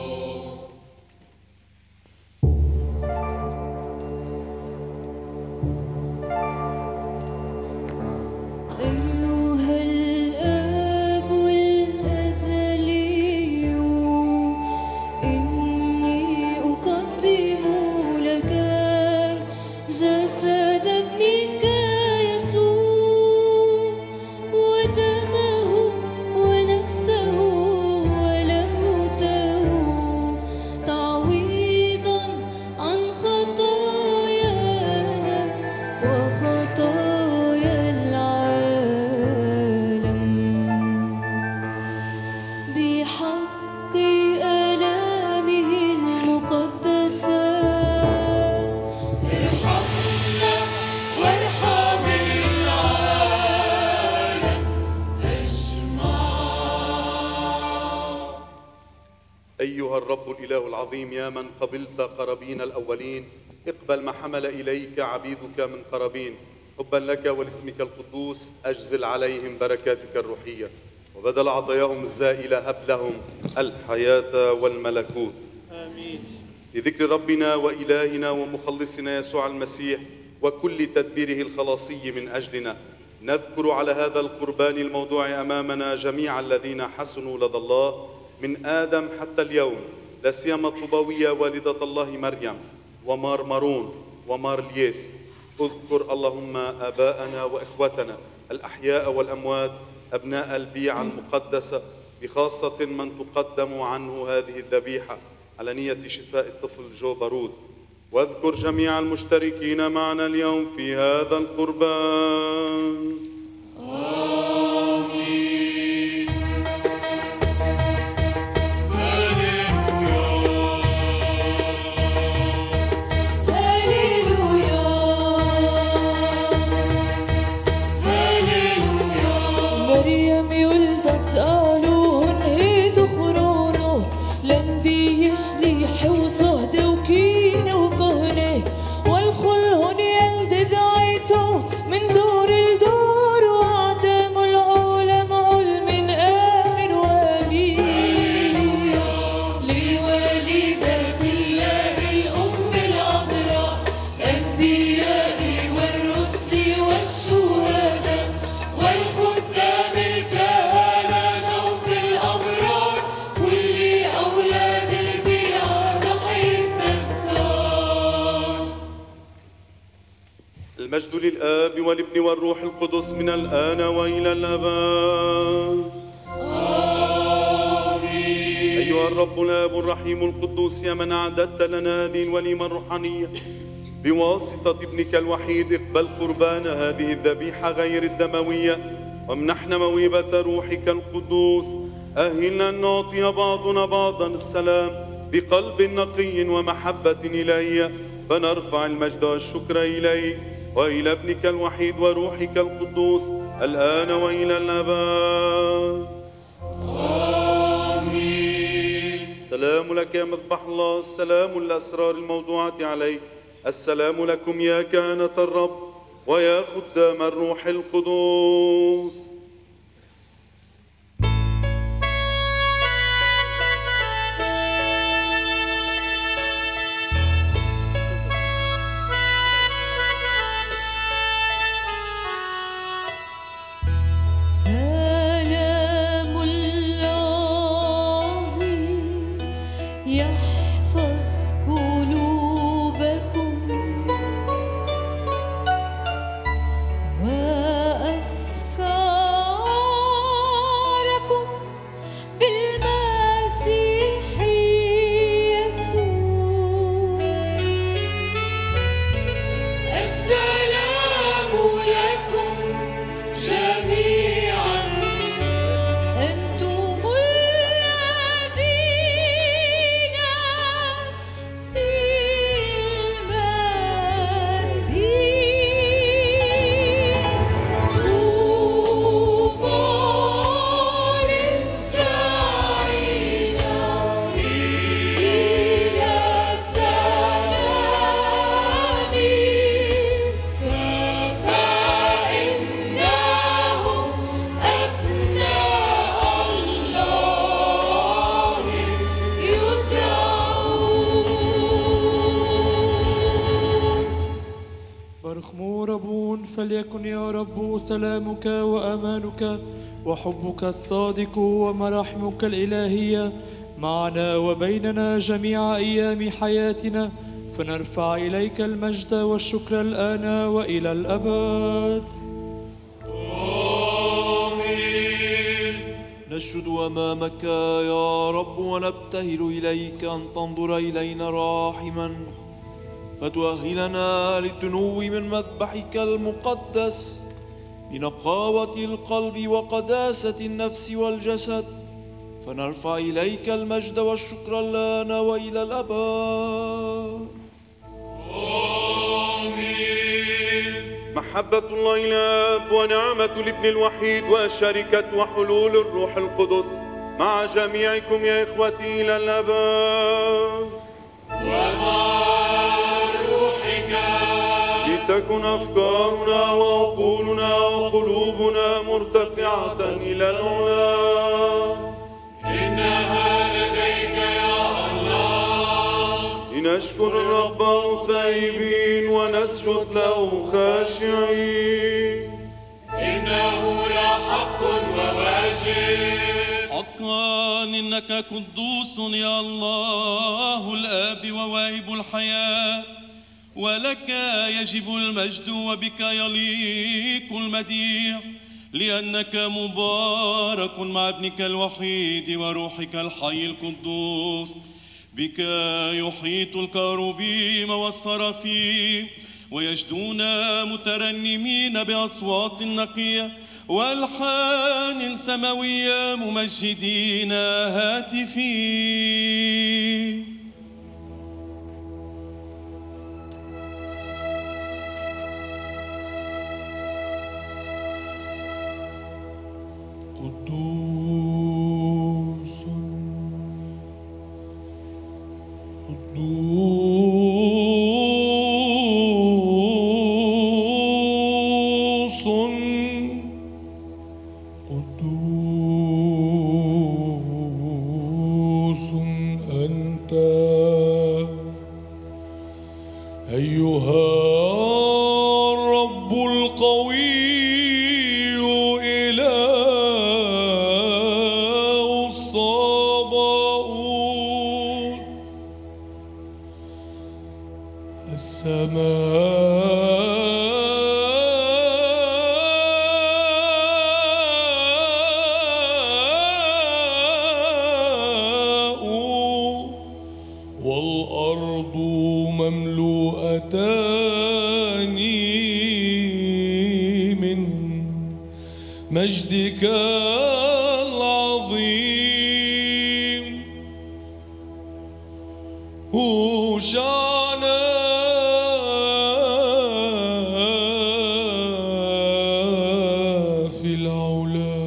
[SPEAKER 11] أيها الآب الأزلي إني أقدم لك جسد ابنك يسوع ودمه ونفسه ولهوته تعويضا عن خطايانا وخطايا العالم بحق آلامه المقدسة
[SPEAKER 1] ارحمنا وارحم العالم اجمع.
[SPEAKER 3] أيها الرب الإله العظيم يا من قبلت قرابين الأولين اقبل ما حمل إليك عبيدك من قرابين حبا لك ولاسمك القدوس أجزل عليهم بركاتك الروحية وبدل عطاياهم الزائلة هب لهم الحياة والملكوت. آمين. لذكر ربنا وإلهنا ومخلصنا يسوع المسيح وكل تدبيره الخلاصي من أجلنا نذكر على هذا القربان الموضوع أمامنا جميع الذين حسنوا لدى الله من آدم حتى اليوم، لا سيما الطوباوية والدة الله مريم ومار مارون ومار ليس. اذكر اللهم آباءنا وإخوتنا الأحياء والأموات أبناء البيعة المقدسة بخاصة من تقدم عنه هذه الذبيحة على نية شفاء الطفل جو بارود. واذكر جميع المشتركين معنا اليوم في هذا القربان.
[SPEAKER 1] آمين.
[SPEAKER 11] هللويا هللويا. مريم يولدت قالوهن هيدو خرونه لنبي شليح وصهد وكينة وكهنة والخلهن يلد دعيته من دور لدور وعدم العالم علم آمن وآمين.
[SPEAKER 1] لوالدة الله الأم العذراء الأنبياء والرسل والشهداء والخدام الكهنة شوق الأبرار كل أولاد البيعة نحيي التذكار.
[SPEAKER 3] المجد للآب والابن والروح القدس من الآن وإلى الأبد.
[SPEAKER 1] آمين.
[SPEAKER 3] أيها الرب الآب الرحيم القدوس يا من أعددت لنا هذه الوليمة الروحانية بواسطة ابنك الوحيد اقبل قربان هذه الذبيحة غير الدموية وامنحنا موهبة روحك القدوس. أهلنا أن نعطي بعضنا بعضا السلام بقلب نقي ومحبة إلهية فنرفع المجد والشكر إليك وإلى ابنك الوحيد وروحك القدوس الآن وإلى الأبد.
[SPEAKER 1] آمين.
[SPEAKER 3] السلام لك يا مذبح الله، السلام الأسرار الموضوعة عليك، السلام لكم يا كهنة الرب ويا خدام الروح القدوس.
[SPEAKER 11] سلام الله يحفظ قلوبكم
[SPEAKER 9] فليكن يا رب سلامك وأمانك وحبك الصادق ومراحمك الإلهية معنا وبيننا جميع أيام حياتنا، فنرفع إليك المجد والشكر الآن وإلى الأبد.
[SPEAKER 12] نسجد أمامك يا رب ونبتهل إليك أن تنظر إلينا راحما، فتؤهلنا للدنو من مذبحك المقدس بنقاوة القلب وقداسة النفس والجسد، فنرفع إليك المجد والشكر الآن وإلى الأبد.
[SPEAKER 3] محبة الله الآب ونعمة الابن الوحيد وشركة وحلول الروح القدس مع جميعكم يا إخوتي إلى الأبد.
[SPEAKER 1] ومع روحك.
[SPEAKER 3] لتكن أفكارنا وعقولنا وقلوبنا مرتفعة إلى العلا.
[SPEAKER 1] إنها لديك يا الله.
[SPEAKER 3] لنشكر الرب الطيبين ونسجد له خاشعين.
[SPEAKER 1] إنه لحق وواجب.
[SPEAKER 5] حقا إنك قدوس يا الله الآب وواهب الحياة، ولك يجب المجد وبك يليق المديح، لأنك مبارك مع ابنك الوحيد وروحك الحي القدوس. بك يحيط الكروبيم والصرافيم ويجدون مترنمين بأصوات نقية والحان سماوية ممجدين هاتفين.
[SPEAKER 8] قدوس قدوس أنت أيها الرب القوي إله الصباؤون. السماء والأرض مملوءتان من مجدك العظيم. هوشعنا في العلا.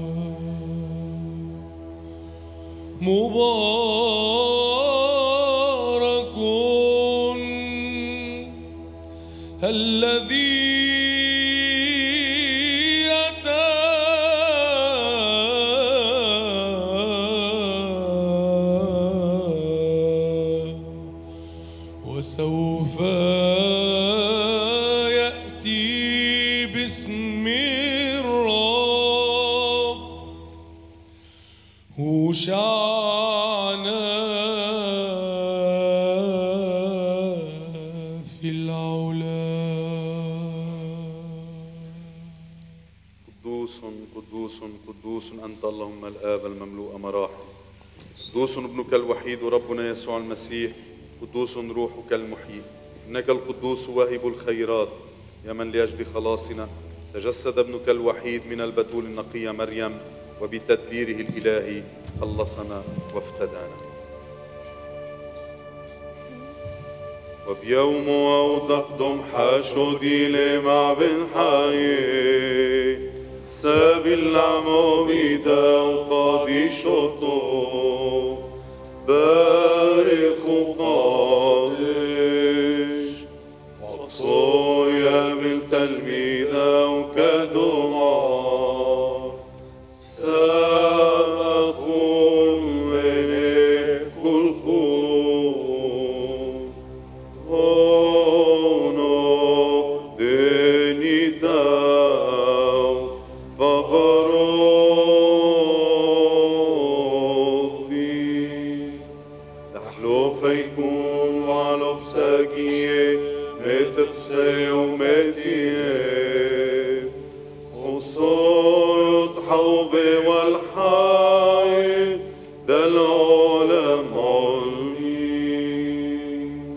[SPEAKER 8] مبارك الذي أتى وسوف يأتي باسم الرب. هوشعنا في العلا.
[SPEAKER 3] قدوس قدوس قدوس أنت اللهم الآب المملوء مراحم. قدوس ابنك الوحيد ربنا يسوع المسيح. قدوس روحك المحيي. إنك القدوس واهب الخيرات، يا من لأجل خلاصنا تجسد ابنك الوحيد من البتول النقية مريم، وبتدبيره الإلهي خلصنا وافتدانا. وبيوم أودقدم حاشودي لمع بن حي ساب العموميدة وقاضي شطو بارخ وقادش وقصويا بالتلميذة وكدمار سابخون من كل خون هونو دنيتا فيكون وعلى بساقية متقسي ومتيه وصوت حوبي والحي ده العالم علمين.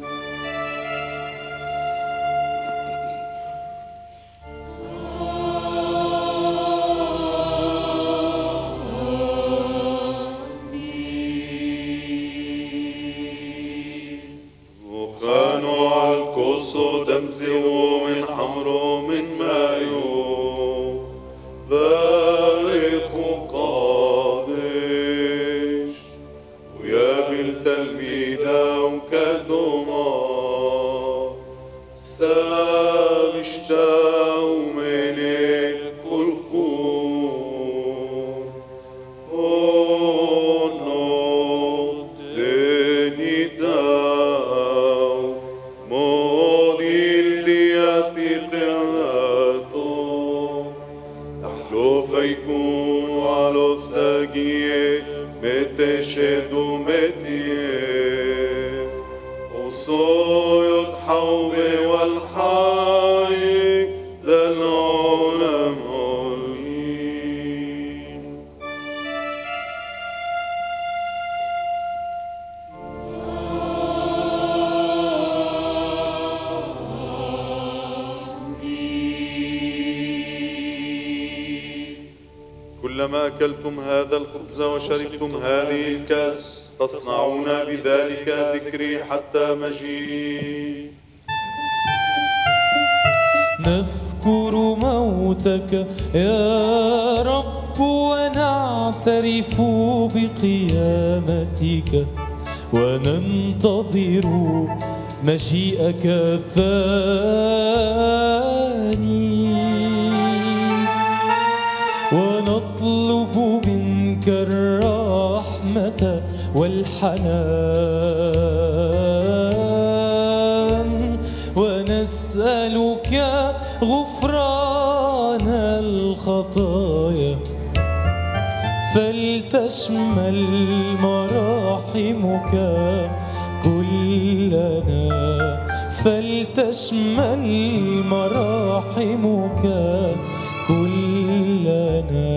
[SPEAKER 3] وخانوا عالكوسو دمزيو من حمرو من مايو بارق وقابش ويا بالتلميذة وكدوما سامشتا ومنك كل خون هونو دنيتاو مودين دياتي قيادو تحلو فيكون على ساقية متشد ومتيه وصوت حوبي والحي ذا العالم علمين. كلما أكلتم هذا الخبز وشربتم هذه الكأس تصنعون بذلك ذكري حتى مجيئي.
[SPEAKER 9] نذكر موتك يا رب ونعترف بقيامتك وننتظر مجيئك الثاني ونطلب منك الرحمة والحنان ونسألك غفران الخطايا فلتشمل مراحمك كلنا فلتشمل مراحمك كلنا.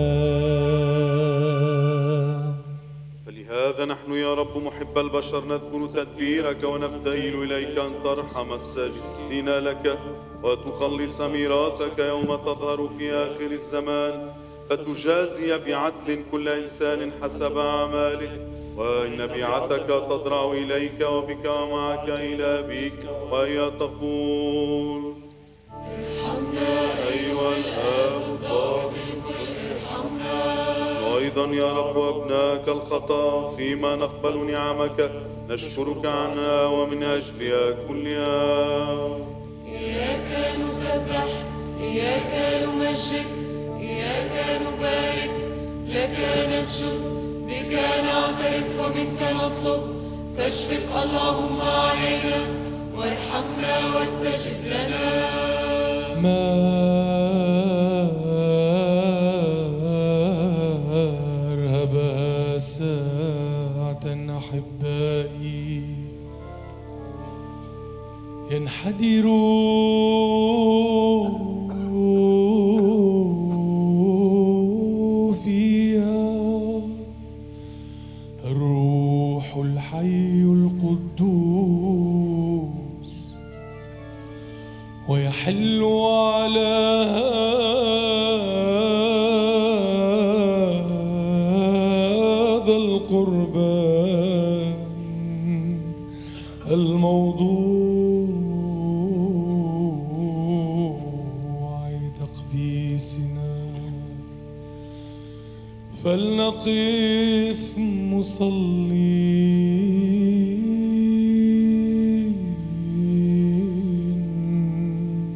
[SPEAKER 3] فلهذا نحن يا رب محب البشر نذكر تدبيرك ونبتهل إليك أن ترحم الساجدين لك وتخلص ميراثك يوم تظهر في آخر الزمان فتجازي بعدل كل إنسان حسب أعماله وإن بيعتك تضرع إليك وبك ومعك إلى أبيك وهي تقول
[SPEAKER 1] ارحمنا أيها الآب الضابط الكل ارحمنا.
[SPEAKER 3] وأيضا يا رب أبناك الخطأ فيما نقبل نعمك نشكرك عنها ومن أجلها كلها.
[SPEAKER 11] إياك نسبح إياك نمجد إياك نبارك لك نسجد بك نعترف ومنك نطلب فاشفق اللهم علينا وارحمنا واستجب لنا.
[SPEAKER 8] مرحبا ساعة أحبائي ينحدروا فيها الروح الحي القدوس ويحل على هذا القربان الموضوع لتقديسنا فلنقف مصلين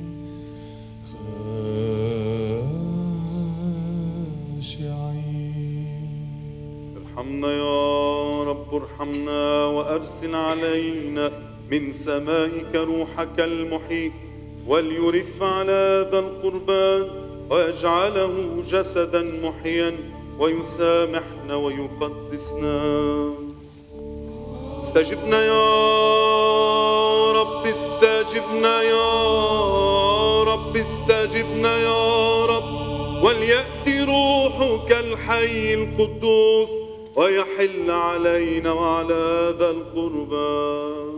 [SPEAKER 8] خاشعين.
[SPEAKER 3] ارحمنا يا رب ارحمنا وأرسل علينا من سمائك روحك المحيي وليرف على هذا القربان ويجعله جسدا محيا ويسامحنا ويقدسنا. استجبنا يا رب، استجبنا يا رب، استجبنا يا رب، وليأتي روحك الحي القدوس ويحل علينا وعلى هذا القربان.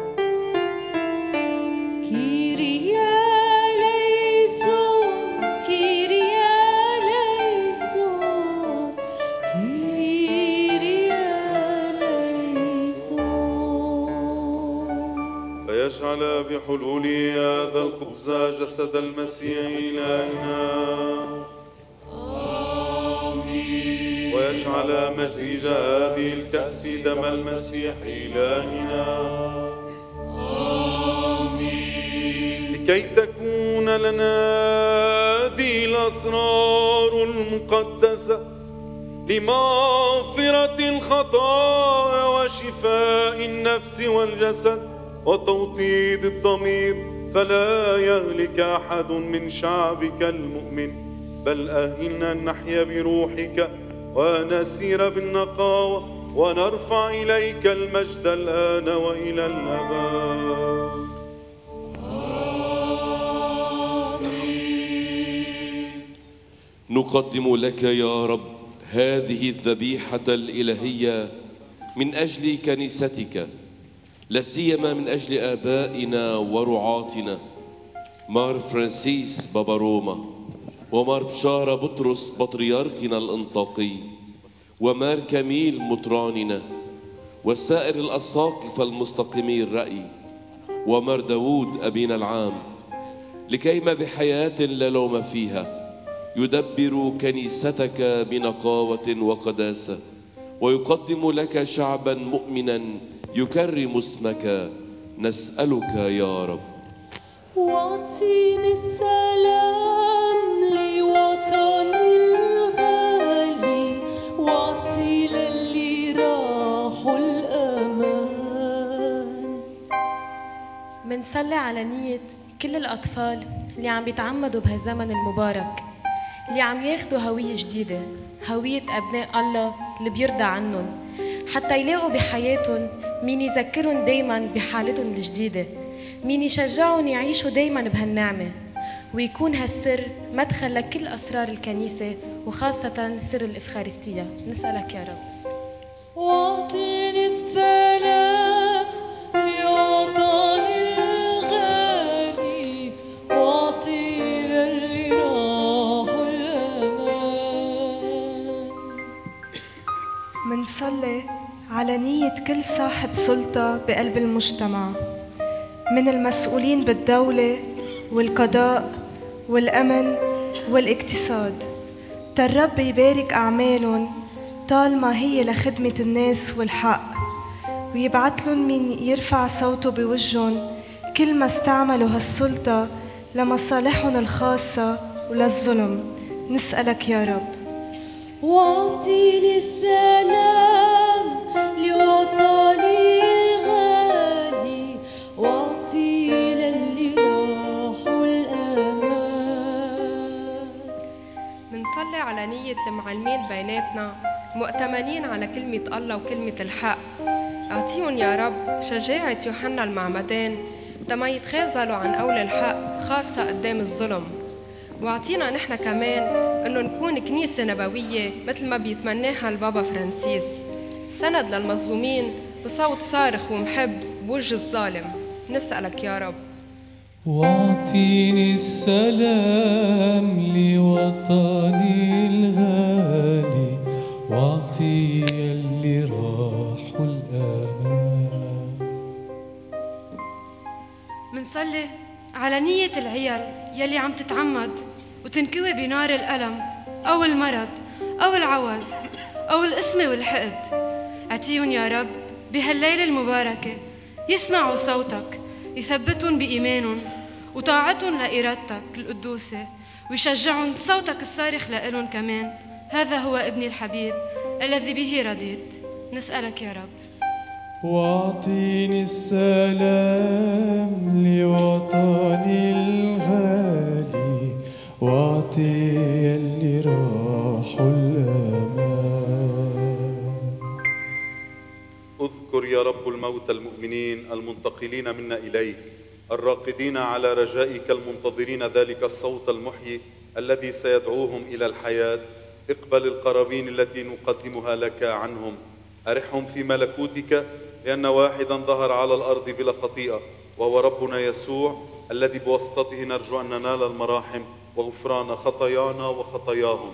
[SPEAKER 3] فيجعل بحلول هذا الخبز جسد المسيح إلهنا، آمين. ويجعل مزيج هذه الكأس دم المسيح إلهنا، آمين. لكي تكون لنا هذه الأسرار المقدسة لمغفرة الخطايا وشفاء النفس والجسد وتوطيد الضمير، فلا يهلك أحد من شعبك المؤمن، بل أهلنا أن نحيا بروحك ونسير بالنقاوة ونرفع إليك المجد الآن وإلى الأبد.
[SPEAKER 10] نقدم لك يا رب هذه الذبيحة الإلهية من أجل كنيستك، لا سيما من أجل آبائنا ورعاتنا مار فرانسيس بابا روما، ومار بشارة بطرس بطريركنا الأنطاقي، ومار كميل مطراننا، وسائر الأساقفة المستقيمي الرأي، ومار داود أبينا العام، لكيما بحياة لا لوم فيها يدبر كنيستك بنقاوة وقداسة، ويقدم لك شعبا مؤمنا يكرم اسمك. نسألك يا رب.
[SPEAKER 11] واعطيني السلام لوطني الغالي، واعطي للي راحوا الأمان.
[SPEAKER 13] منصلي على نية كل الأطفال اللي عم بيتعمدوا بهالزمن المبارك، اللي عم ياخدوا هوية جديدة، هوية أبناء الله اللي بيرضى عنهم، حتى يلاقوا بحياتهم مين يذكرهم دايما بحالتهم الجديدة، مين يشجعهم يعيشوا دايما بهالنعمة، ويكون هالسر مدخل لكل أسرار الكنيسة وخاصة سر الإفخارستية. نسألك يا رب.
[SPEAKER 11] واعطيني السلام لوطني الغالي، واعطي للي راحوا الأمان.
[SPEAKER 14] منصلي على نية كل صاحب سلطة بقلب المجتمع، من المسؤولين بالدولة والقضاء والأمن والاقتصاد، الرب يبارك أعمالهم طالما هي لخدمة الناس والحق، ويبعث لهم من يرفع صوته بوجهن كل ما استعملوا هالسلطة لمصالحهم الخاصة وللظلم. نسألك يا رب.
[SPEAKER 11] واعطيني السلام لوطني الغالي، واعطي للي راحوا الأمان.
[SPEAKER 15] منصلي على نية المعلمين بيناتنا مؤتمنين على كلمة الله وكلمة الحق، أعطيهم يا رب شجاعة يوحنا المعمدان تما يتخاذلوا عن قول الحق خاصة قدام الظلم، واعطينا نحن كمان انه نكون كنيسة نبوية مثل ما بيتمناها البابا فرانسيس، سند للمظلومين وصوت صارخ ومحب بوجه الظالم. نسألك يا رب.
[SPEAKER 9] واعطيني السلام لوطني الغالي، واعطي اللي راحوا الأمان.
[SPEAKER 16] منصلي على نية العيال يلي عم تتعمد وتنكوي بنار الألم أو المرض أو العوز أو الإسمة والحقد، أعطيهم يا رب بهالليلة المباركة يسمعوا صوتك، يثبتهم بإيمانهم وطاعتهم لإرادتك القدوسة، ويشجعهم صوتك الصارخ لإلهم كمان. هذا هو ابني الحبيب الذي به رضيت. نسألك يا رب.
[SPEAKER 8] واعطيني السلام لوطني الغالي، واعطي اللي راحوا الأمان.
[SPEAKER 3] اذكر يا رب الموتى المؤمنين المنتقلين منا إليك، الراقدين على رجائك المنتظرين ذلك الصوت المحيي الذي سيدعوهم إلى الحياة. اقبل القرابين التي نقدمها لك عنهم، أرحهم في ملكوتك، لأن واحدا ظهر على الأرض بلا خطيئة، وهو ربنا يسوع الذي بواسطته نرجو أن ننال المراحم وغفران خطايانا وخطاياهم.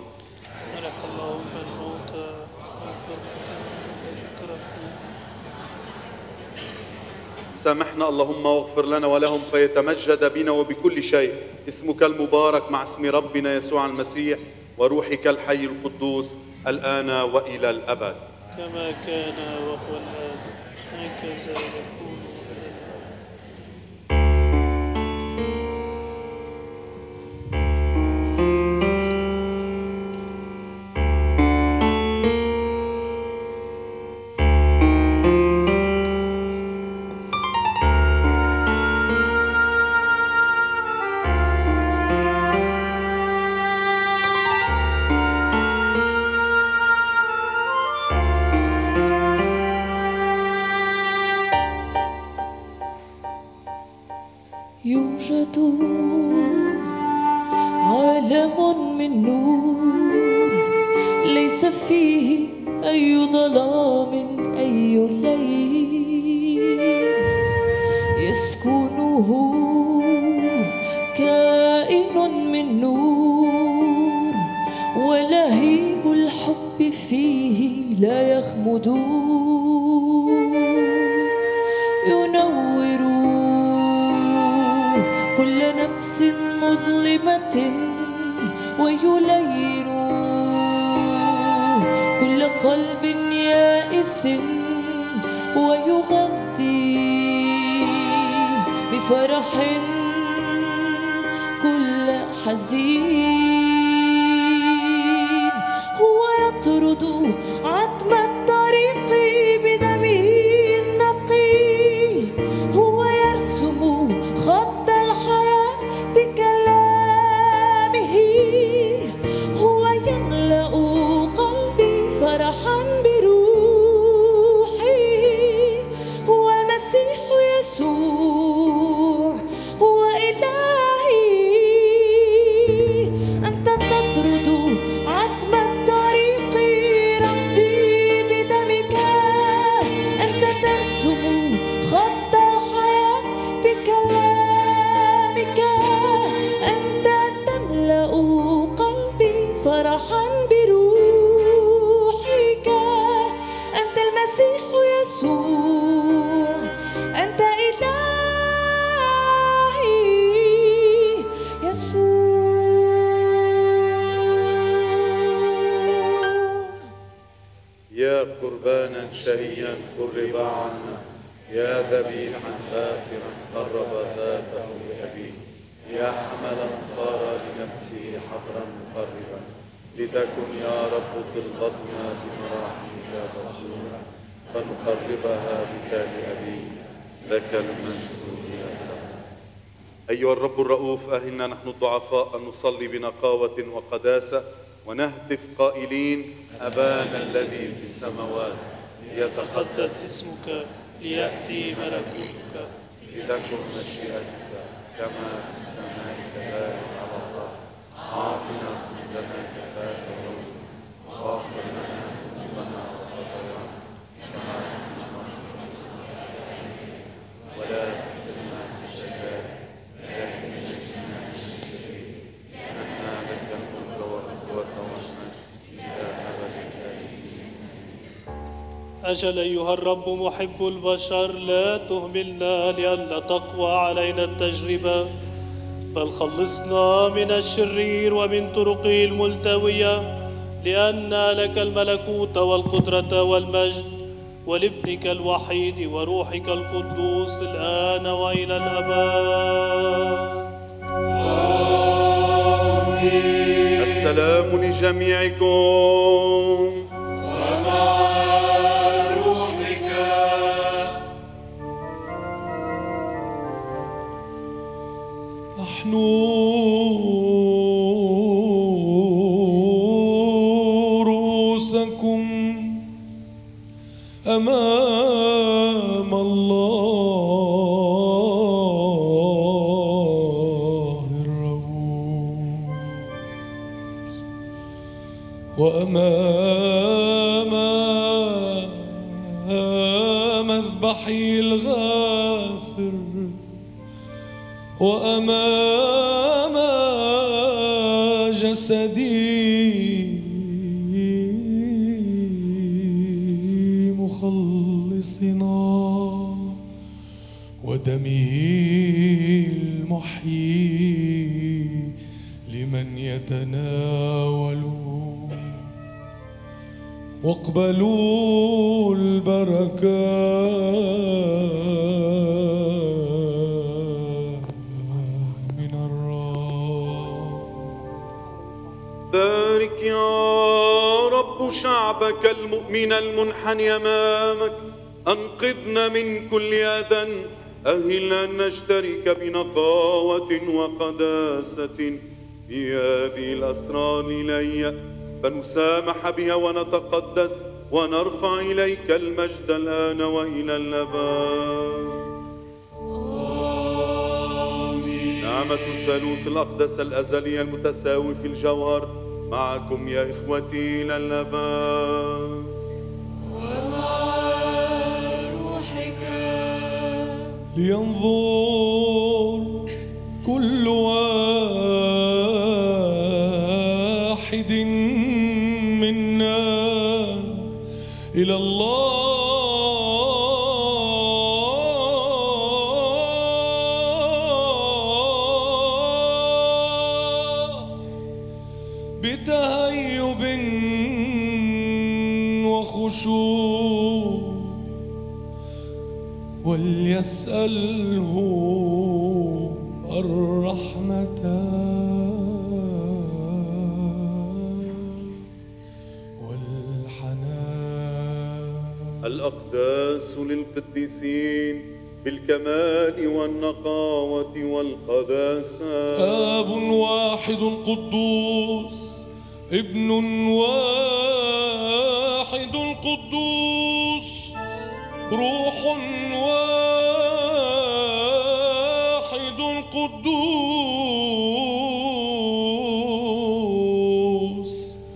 [SPEAKER 3] سامحنا اللهم واغفر لنا ولهم، فيتمجد بنا وبكل شيء اسمك المبارك مع اسم ربنا يسوع المسيح وروحك الحي القدوس الآن وإلى الأبد.
[SPEAKER 17] كما كان وهو الآن هكذا يكون.
[SPEAKER 11] يوجد عالم من نور ليس فيه أي ظلام أي ليل، يسكنه كائن من نور ولهيب الحب فيه لا يخمد، ينور كل نفس مظلمة ويلين كل قلب يائس ويغذي بفرح كل حزين. هو يطرد عتم الطريق بدمه النقي، هو يرسم خط الحياة بكلامه، هو يملأ قلبي فرحا بروحي. هو المسيح يسوع هو إلهي، أنت تطرد عتم الطريق ربي بدمك، أنت ترسم خط الحياة بكلامك، أنت تملأ قلبي فرحا بروحك. أنت المسيح يسوع، أنت إلهي يسوع.
[SPEAKER 3] يا قربانا شهيا قرب عنا، يا ذبيحا غافرا قرب ذاته لأبيه، يا حملا صار لنفسه حبرا مقربا، لتكن يا رب طلبتنا بمراحمك مغفورة، فنقربها بك لأبيك، لك المجد إلى الأبد. أيها الرب الرؤوف، أهلنا نحن الضعفاء أن نصلي بنقاوة وقداسة ونهتف قائلين: أبانا الذي في السماوات،
[SPEAKER 17] ليتقدس اسمك، ليأتي ملكوتك،
[SPEAKER 3] لتكن مشيئتك كما في السماء كذلك على الأرض. أعطنا خبزنا كفافنا اليوم، واغفر لنا ذنوبنا وخطايانا كما نحن نغفر للخطايا، ولا تدخلنا في الشرير لكن نجنا من الشرير، لأن لك الملك والقوة والمجد إلى أبد الآبدين.
[SPEAKER 17] أجل أيها الرب محب البشر، لا تهملنا لئلا تقوى علينا التجربة، بل خلصنا من الشرير ومن طرقه الملتوية، لأن لك الملكوت والقدرة والمجد ولابنك الوحيد وروحك القدوس الآن وإلى الأبد.
[SPEAKER 3] آمين. السلام لجميعكم
[SPEAKER 1] ومع روحك.
[SPEAKER 8] نحن رؤوسكم أمام
[SPEAKER 9] وأمام مذبحي الغافر وأمام جسدي مخلصنا ودمه المحيي لمن يتناول واقبلوا البركات من الرب.
[SPEAKER 3] بارك يا رب شعبك المؤمن المنحني أمامك، أنقذنا من كل أذى، أهلنا أن نشترك بنقاوة وقداسة في هذه الأسرار الإلهية، فنسامح بها ونتقدس ونرفع إليك المجد الآن وإلى الأبد. آمين. نعمة الثالوث الأقدس الأزلي المتساوي في الجوهر معكم يا إخوتي إلى الأبد.
[SPEAKER 11] ومع روحك.
[SPEAKER 9] لينظر كل واحد منا إلى الله بتهيب وخشوع وليسأله الرحمة والحنان.
[SPEAKER 3] الأقداس للقديسين بالكمال والنقاوة والقداسة.
[SPEAKER 9] آب واحد قدوس، ابن واحد قدوس، روح واحد قدوس،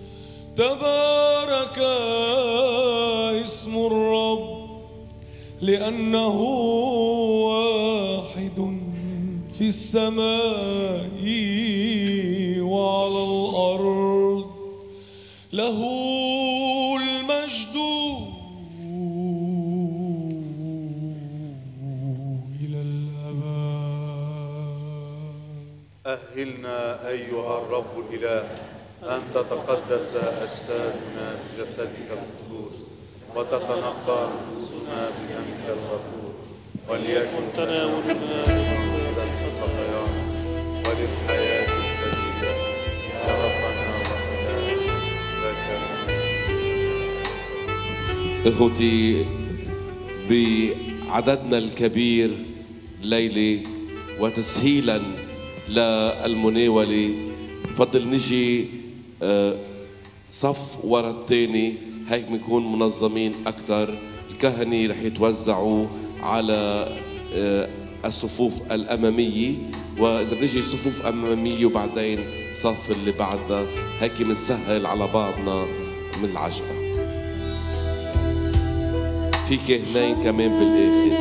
[SPEAKER 9] تبارك اسم الرب لأنه واحد في السماء وعلى الأرض، له المجد إلى الأبد.
[SPEAKER 3] أهلنا أيها الرب الإله أن تتقدس أجسادنا بجسدك القدوس وتتنقى نفوسنا بدمك الغفور، وليكن تناولنا لمغفرة خطايانا وللحياة الجديدة يا ربنا وإلهنا لك.
[SPEAKER 10] إخوتي، بعددنا الكبير ليلة وتسهيلا للمناولة بفضل نجي صف ورا الثاني، هيك بنكون منظمين أكثر. الكهنة رح يتوزعوا على الصفوف الأمامية، وإذا بنجي صفوف أمامية وبعدين صف اللي بعدنا، هيك بنسهل على بعضنا من العجقة. في كهنين كمان بالآخر.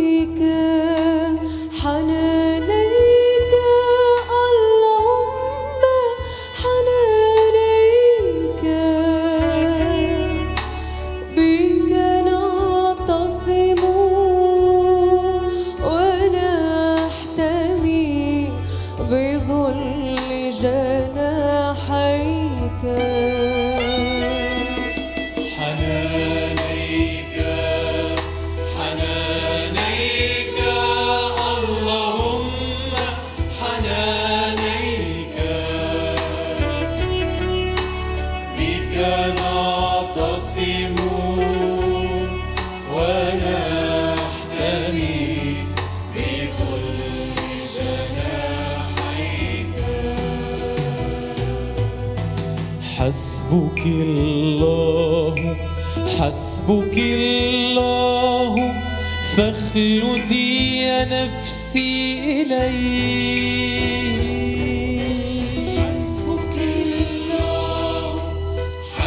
[SPEAKER 11] حنانيك اللهم حنانيك، بك نعتصم ونحتمي بظل جناحيك.
[SPEAKER 1] حنانيك حنانيك اللهم حنانيك، بك نعتصم ونحتمي بكل جناحيك.
[SPEAKER 9] حسبك الله حسبك الله، فاخلدي يا نفسي إليك.
[SPEAKER 11] حسبك الله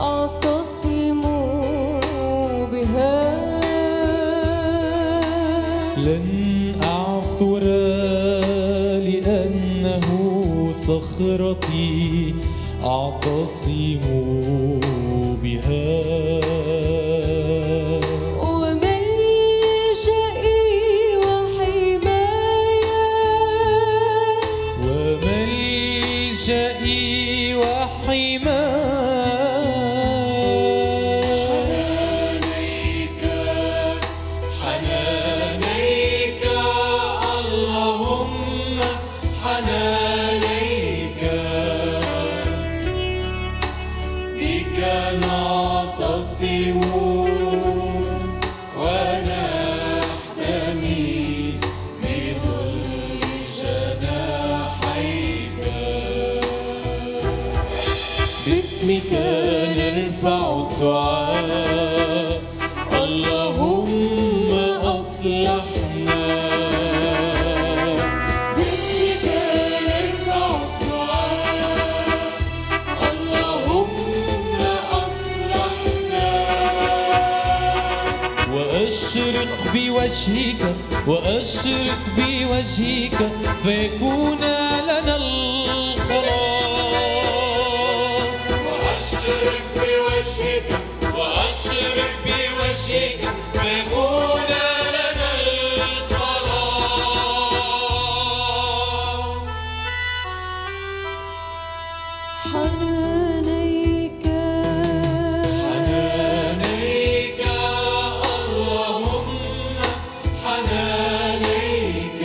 [SPEAKER 11] أعتصم بها.
[SPEAKER 9] لن أعثر لأنه صخرتي أعتصم بها.
[SPEAKER 11] وملجئي وحمايا
[SPEAKER 9] وملجئي وحمايا.
[SPEAKER 1] حنانيك اللهم حنانيك بك نعتصم ونحتمي في ظل جناحيك.
[SPEAKER 9] باسمك نرفع الدعاء اللهم أصلحنا.
[SPEAKER 1] باسمك نرفع الدعاء اللهم أصلحنا.
[SPEAKER 9] وأشرق بوجهك وأشرق بوجهك فيكون لنا الخلاص.
[SPEAKER 1] وأشرق بوجهك وأشرق بوجهك فيكون لنا الخلاص.
[SPEAKER 11] حنانيك
[SPEAKER 1] حنانيك اللهم حنانيك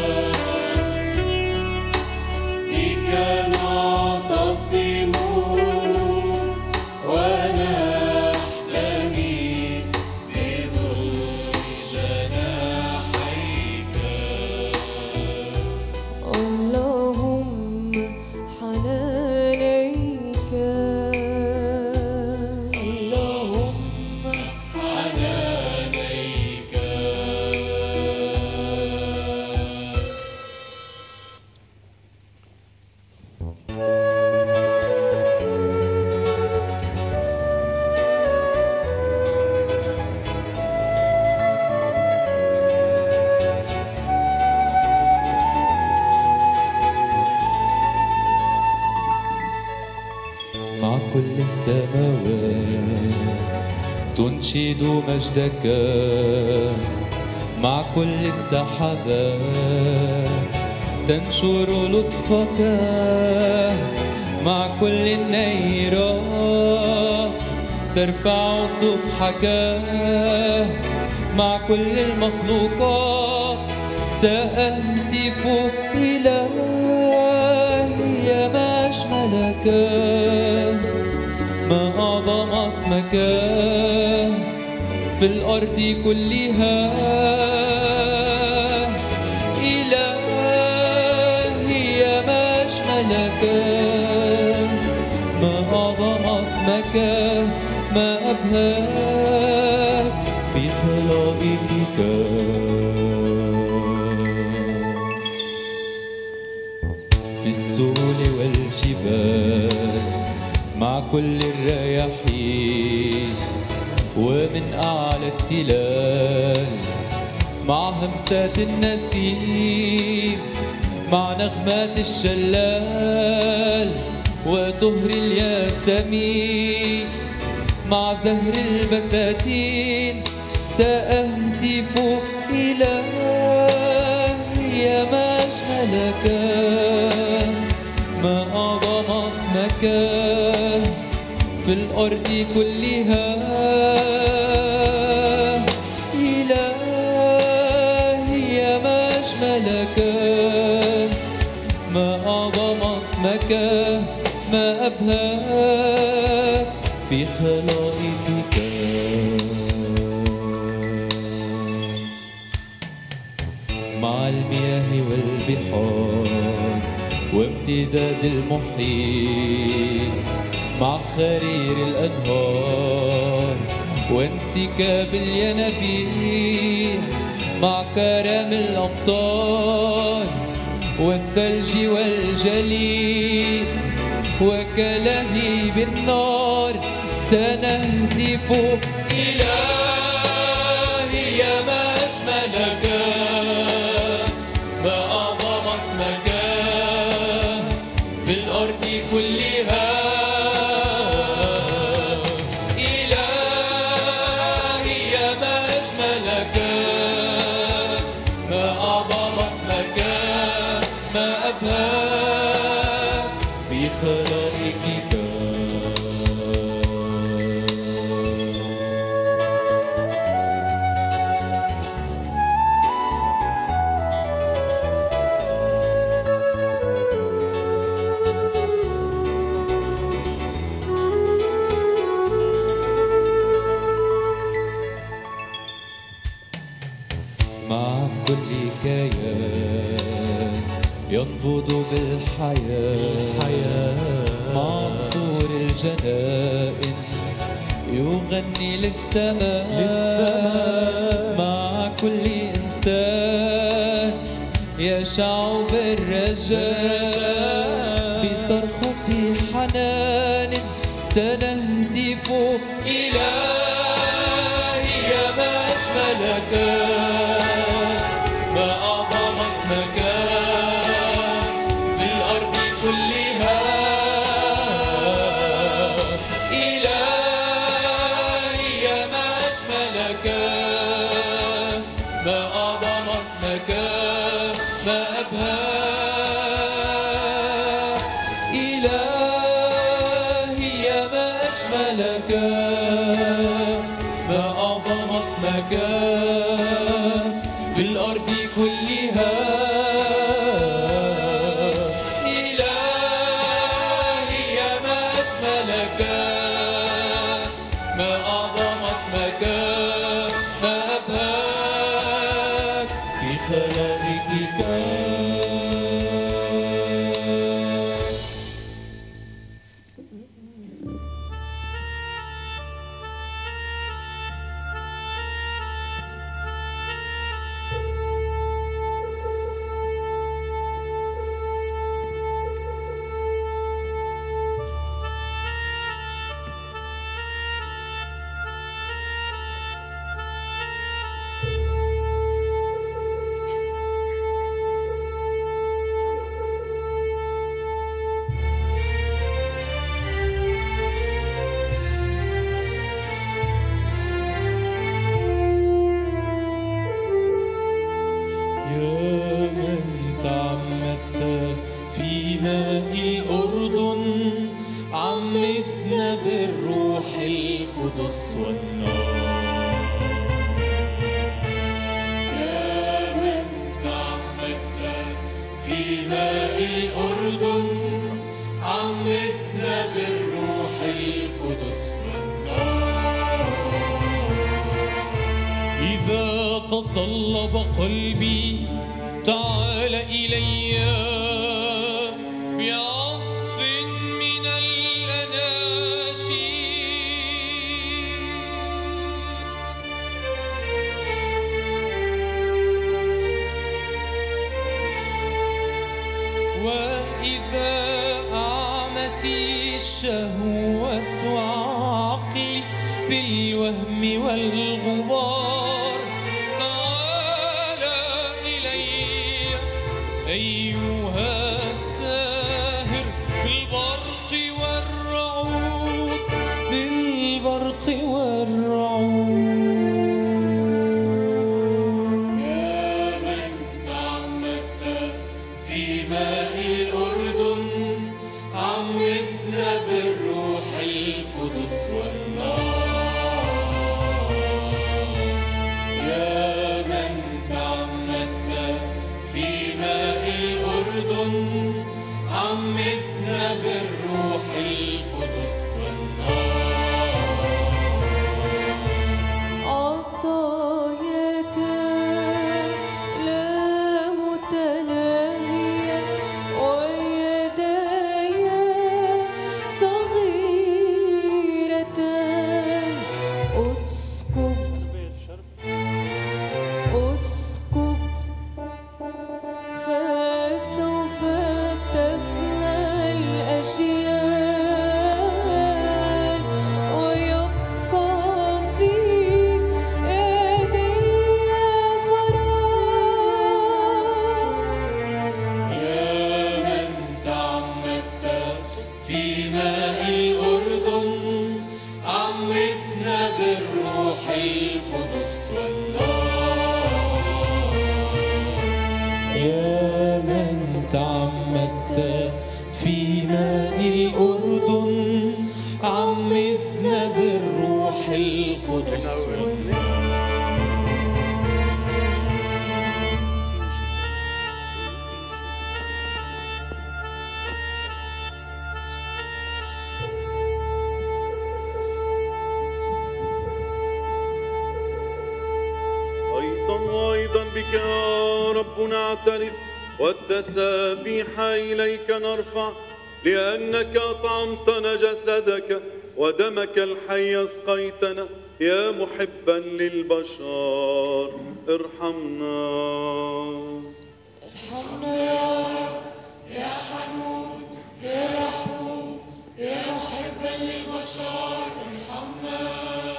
[SPEAKER 1] بك نعتصم ونحتمي بظل جناحيك.
[SPEAKER 11] اللهم حنانيك.
[SPEAKER 1] اللهم حنانيك.
[SPEAKER 9] مع كل السماوات تنشد مجدك. مع كل السحابات تنشر لطفك. مع كل النيرات ترفع سبحك. مع كل المخلوقات سأهتف إلهي ما أجملك. ما أعظم اسمك في الأرض كلها. إلهي ما أجملك. ما أعظم اسمك ما أبهاك في خلائقك. في السهول والجبال مع كل الرياحين ومن أعلى التلال مع همسات النسيم مع نغمات الشلال وطهر الياسمين مع زهر البساتين سأهتف إلهي ما أجملك. ما أعظم اسمك في الأرض كلها. إلهي ما أجملك. ما أعظم اسمك ما أبهاك في خلائقك. مع المياه والبحار وامتداد المحيط مع خرير الأنهار وانسكاب الينابيع مع كرم الأمطار والثلج والجليد وكلهيب النار سنهتف إلهي يا ما أجملك ما أعظم اسمك في الأرض كلها إلهي يا ما أجملك ما أعظم اسمك ما أبهاك في خلائقك مع كل كيان ينبض بالحياة مع عصفور الجنائن يغني للسماء مع كل إنسان يشع بالرجاء بصرخة حنان سنهتف إلهي يا ما أجملك ما أعظم اسمك في الأرض كلها إلهي يا ما أجملك ما أعظم اسمك ما أبهاك إلهي يا ما أجملك ما أعظم اسمك في الأرض كلها إلهي يا ما أجملك ما أعظم اسمك ما أبهاك في خلائقك تصلب قلبي تعال إلي بعصف من الأناشيد وإذا أعمتي الشهوة عقلي بالوهم والغبار أيها الساهر بالبرق والرعود بالبرق والرعود يا من تعمدت في ماء الأردن عمدنا بالروح القدس والنار يا من تعمدت في ماء الأردن عمدنا بالروح القدس والنار عمدنا بالروح القدس والنار.
[SPEAKER 1] يا من تعمدت في ماء الأردن عمدنا بالروح القدس والنار.
[SPEAKER 3] أيضا بك يا رب نعترف والتسابيح إليك نرفع، لأنك أطعمتنا جسدك ودمك الحي أسقيتنا يا محبا للبشر. ارحمنا
[SPEAKER 9] ارحمنا يا رب يا حنون يا رحوم يا محبا للبشر. ارحمنا.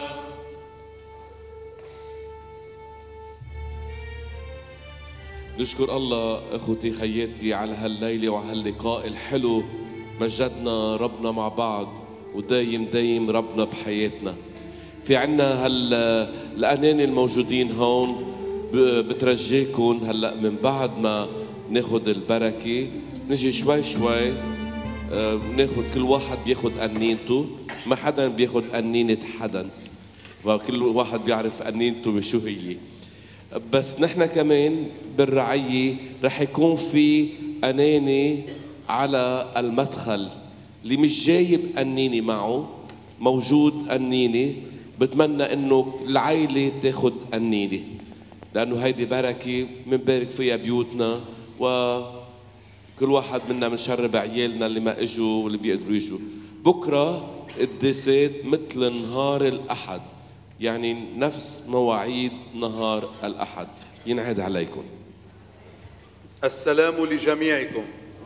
[SPEAKER 10] نشكر الله اخوتي خياتي على هالليله وهاللقاء الحلو. مجدنا ربنا مع بعض ودايم دايم ربنا بحياتنا. في عنا الأناني الموجودين هون، بترجيكم هلا من بعد ما ناخد البركه نجي شوي شوي ناخد، كل واحد بياخد أنينته، ما حدا بياخد أنينة حدا، فكل واحد بيعرف أنينته بشو هي. بس نحن كمان بالرعية رح يكون في أناني على المدخل، اللي مش جايب أنيني معه موجود أنيني، بتمنى إنه العائلة تاخد أنيني، لأنه هيدي بركة منبارك فيها بيوتنا، وكل واحد منا منشرب عيالنا اللي ما إجوا واللي بيقدروا يجوا. بكرة قداسات مثل نهار الأحد، يعني نفس مواعيد نهار الأحد. ينعاد عليكم.
[SPEAKER 3] السلام لجميعكم.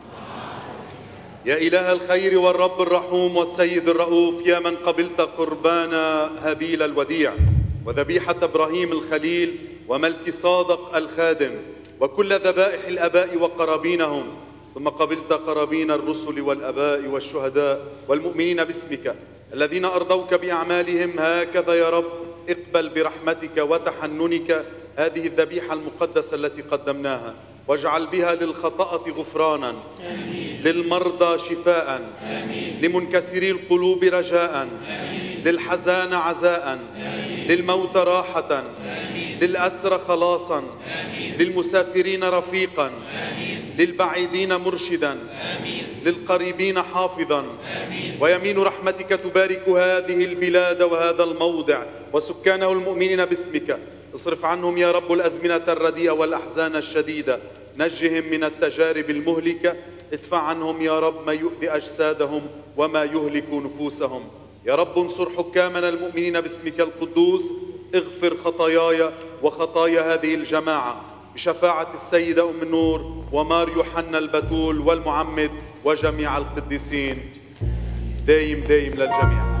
[SPEAKER 3] يا إله الخير والرب الرحوم والسيد الرؤوف، يا من قبلت قربان هابيل الوديع وذبيحة إبراهيم الخليل وملك صادق الخادم وكل ذبائح الآباء وقرابينهم، ثم قبلت قرابين الرسل والآباء والشهداء والمؤمنين باسمك الذين أرضوك بأعمالهم، هكذا يا رب اقبل برحمتك وتحننك هذه الذبيحة المقدسة التي قدمناها، واجعل بها للخطأة غفرانا، آمين. للمرضى شفاء، آمين. لمنكسري القلوب رجاء، آمين. للحزان عزاء، آمين. للموت راحة، آمين. للأسرى خلاصا، آمين. للمسافرين رفيقا، آمين. للبعيدين مرشدا، آمين. للقريبين حافظا، آمين. ويمين رحمتك تبارك هذه البلاد وهذا الموضع وسكانه المؤمنين باسمك. اصرف عنهم يا رب الأزمنة الرديئة والأحزان الشديدة، نجهم من التجارب المهلكة، ادفع عنهم يا رب ما يؤذي أجسادهم وما يهلك نفوسهم. يا رب انصر حكامنا المؤمنين باسمك القدوس، اغفر خطاياي وخطايا هذه الجماعة بشفاعة السيدة أم النور ومار يوحنا البتول والمعمد وجميع القديسين. دايم دايم للجميع.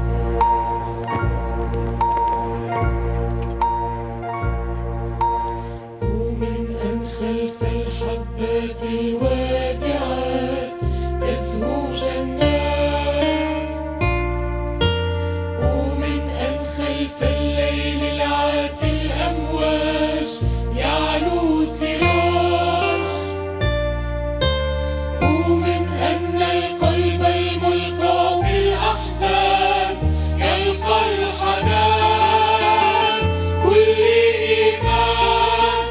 [SPEAKER 9] خلف الحبات الوادعات تزهو جنات، ومن أن خلف الليل العاتي الأمواج يعلو سراج، ومن أن القلب الملقى في الأحزان يلقى الحنان. كل إيمان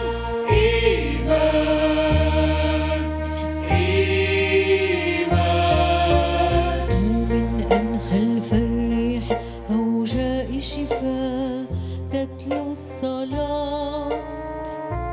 [SPEAKER 11] خلف الريح هوجاء شفاء تتلو الصلاة،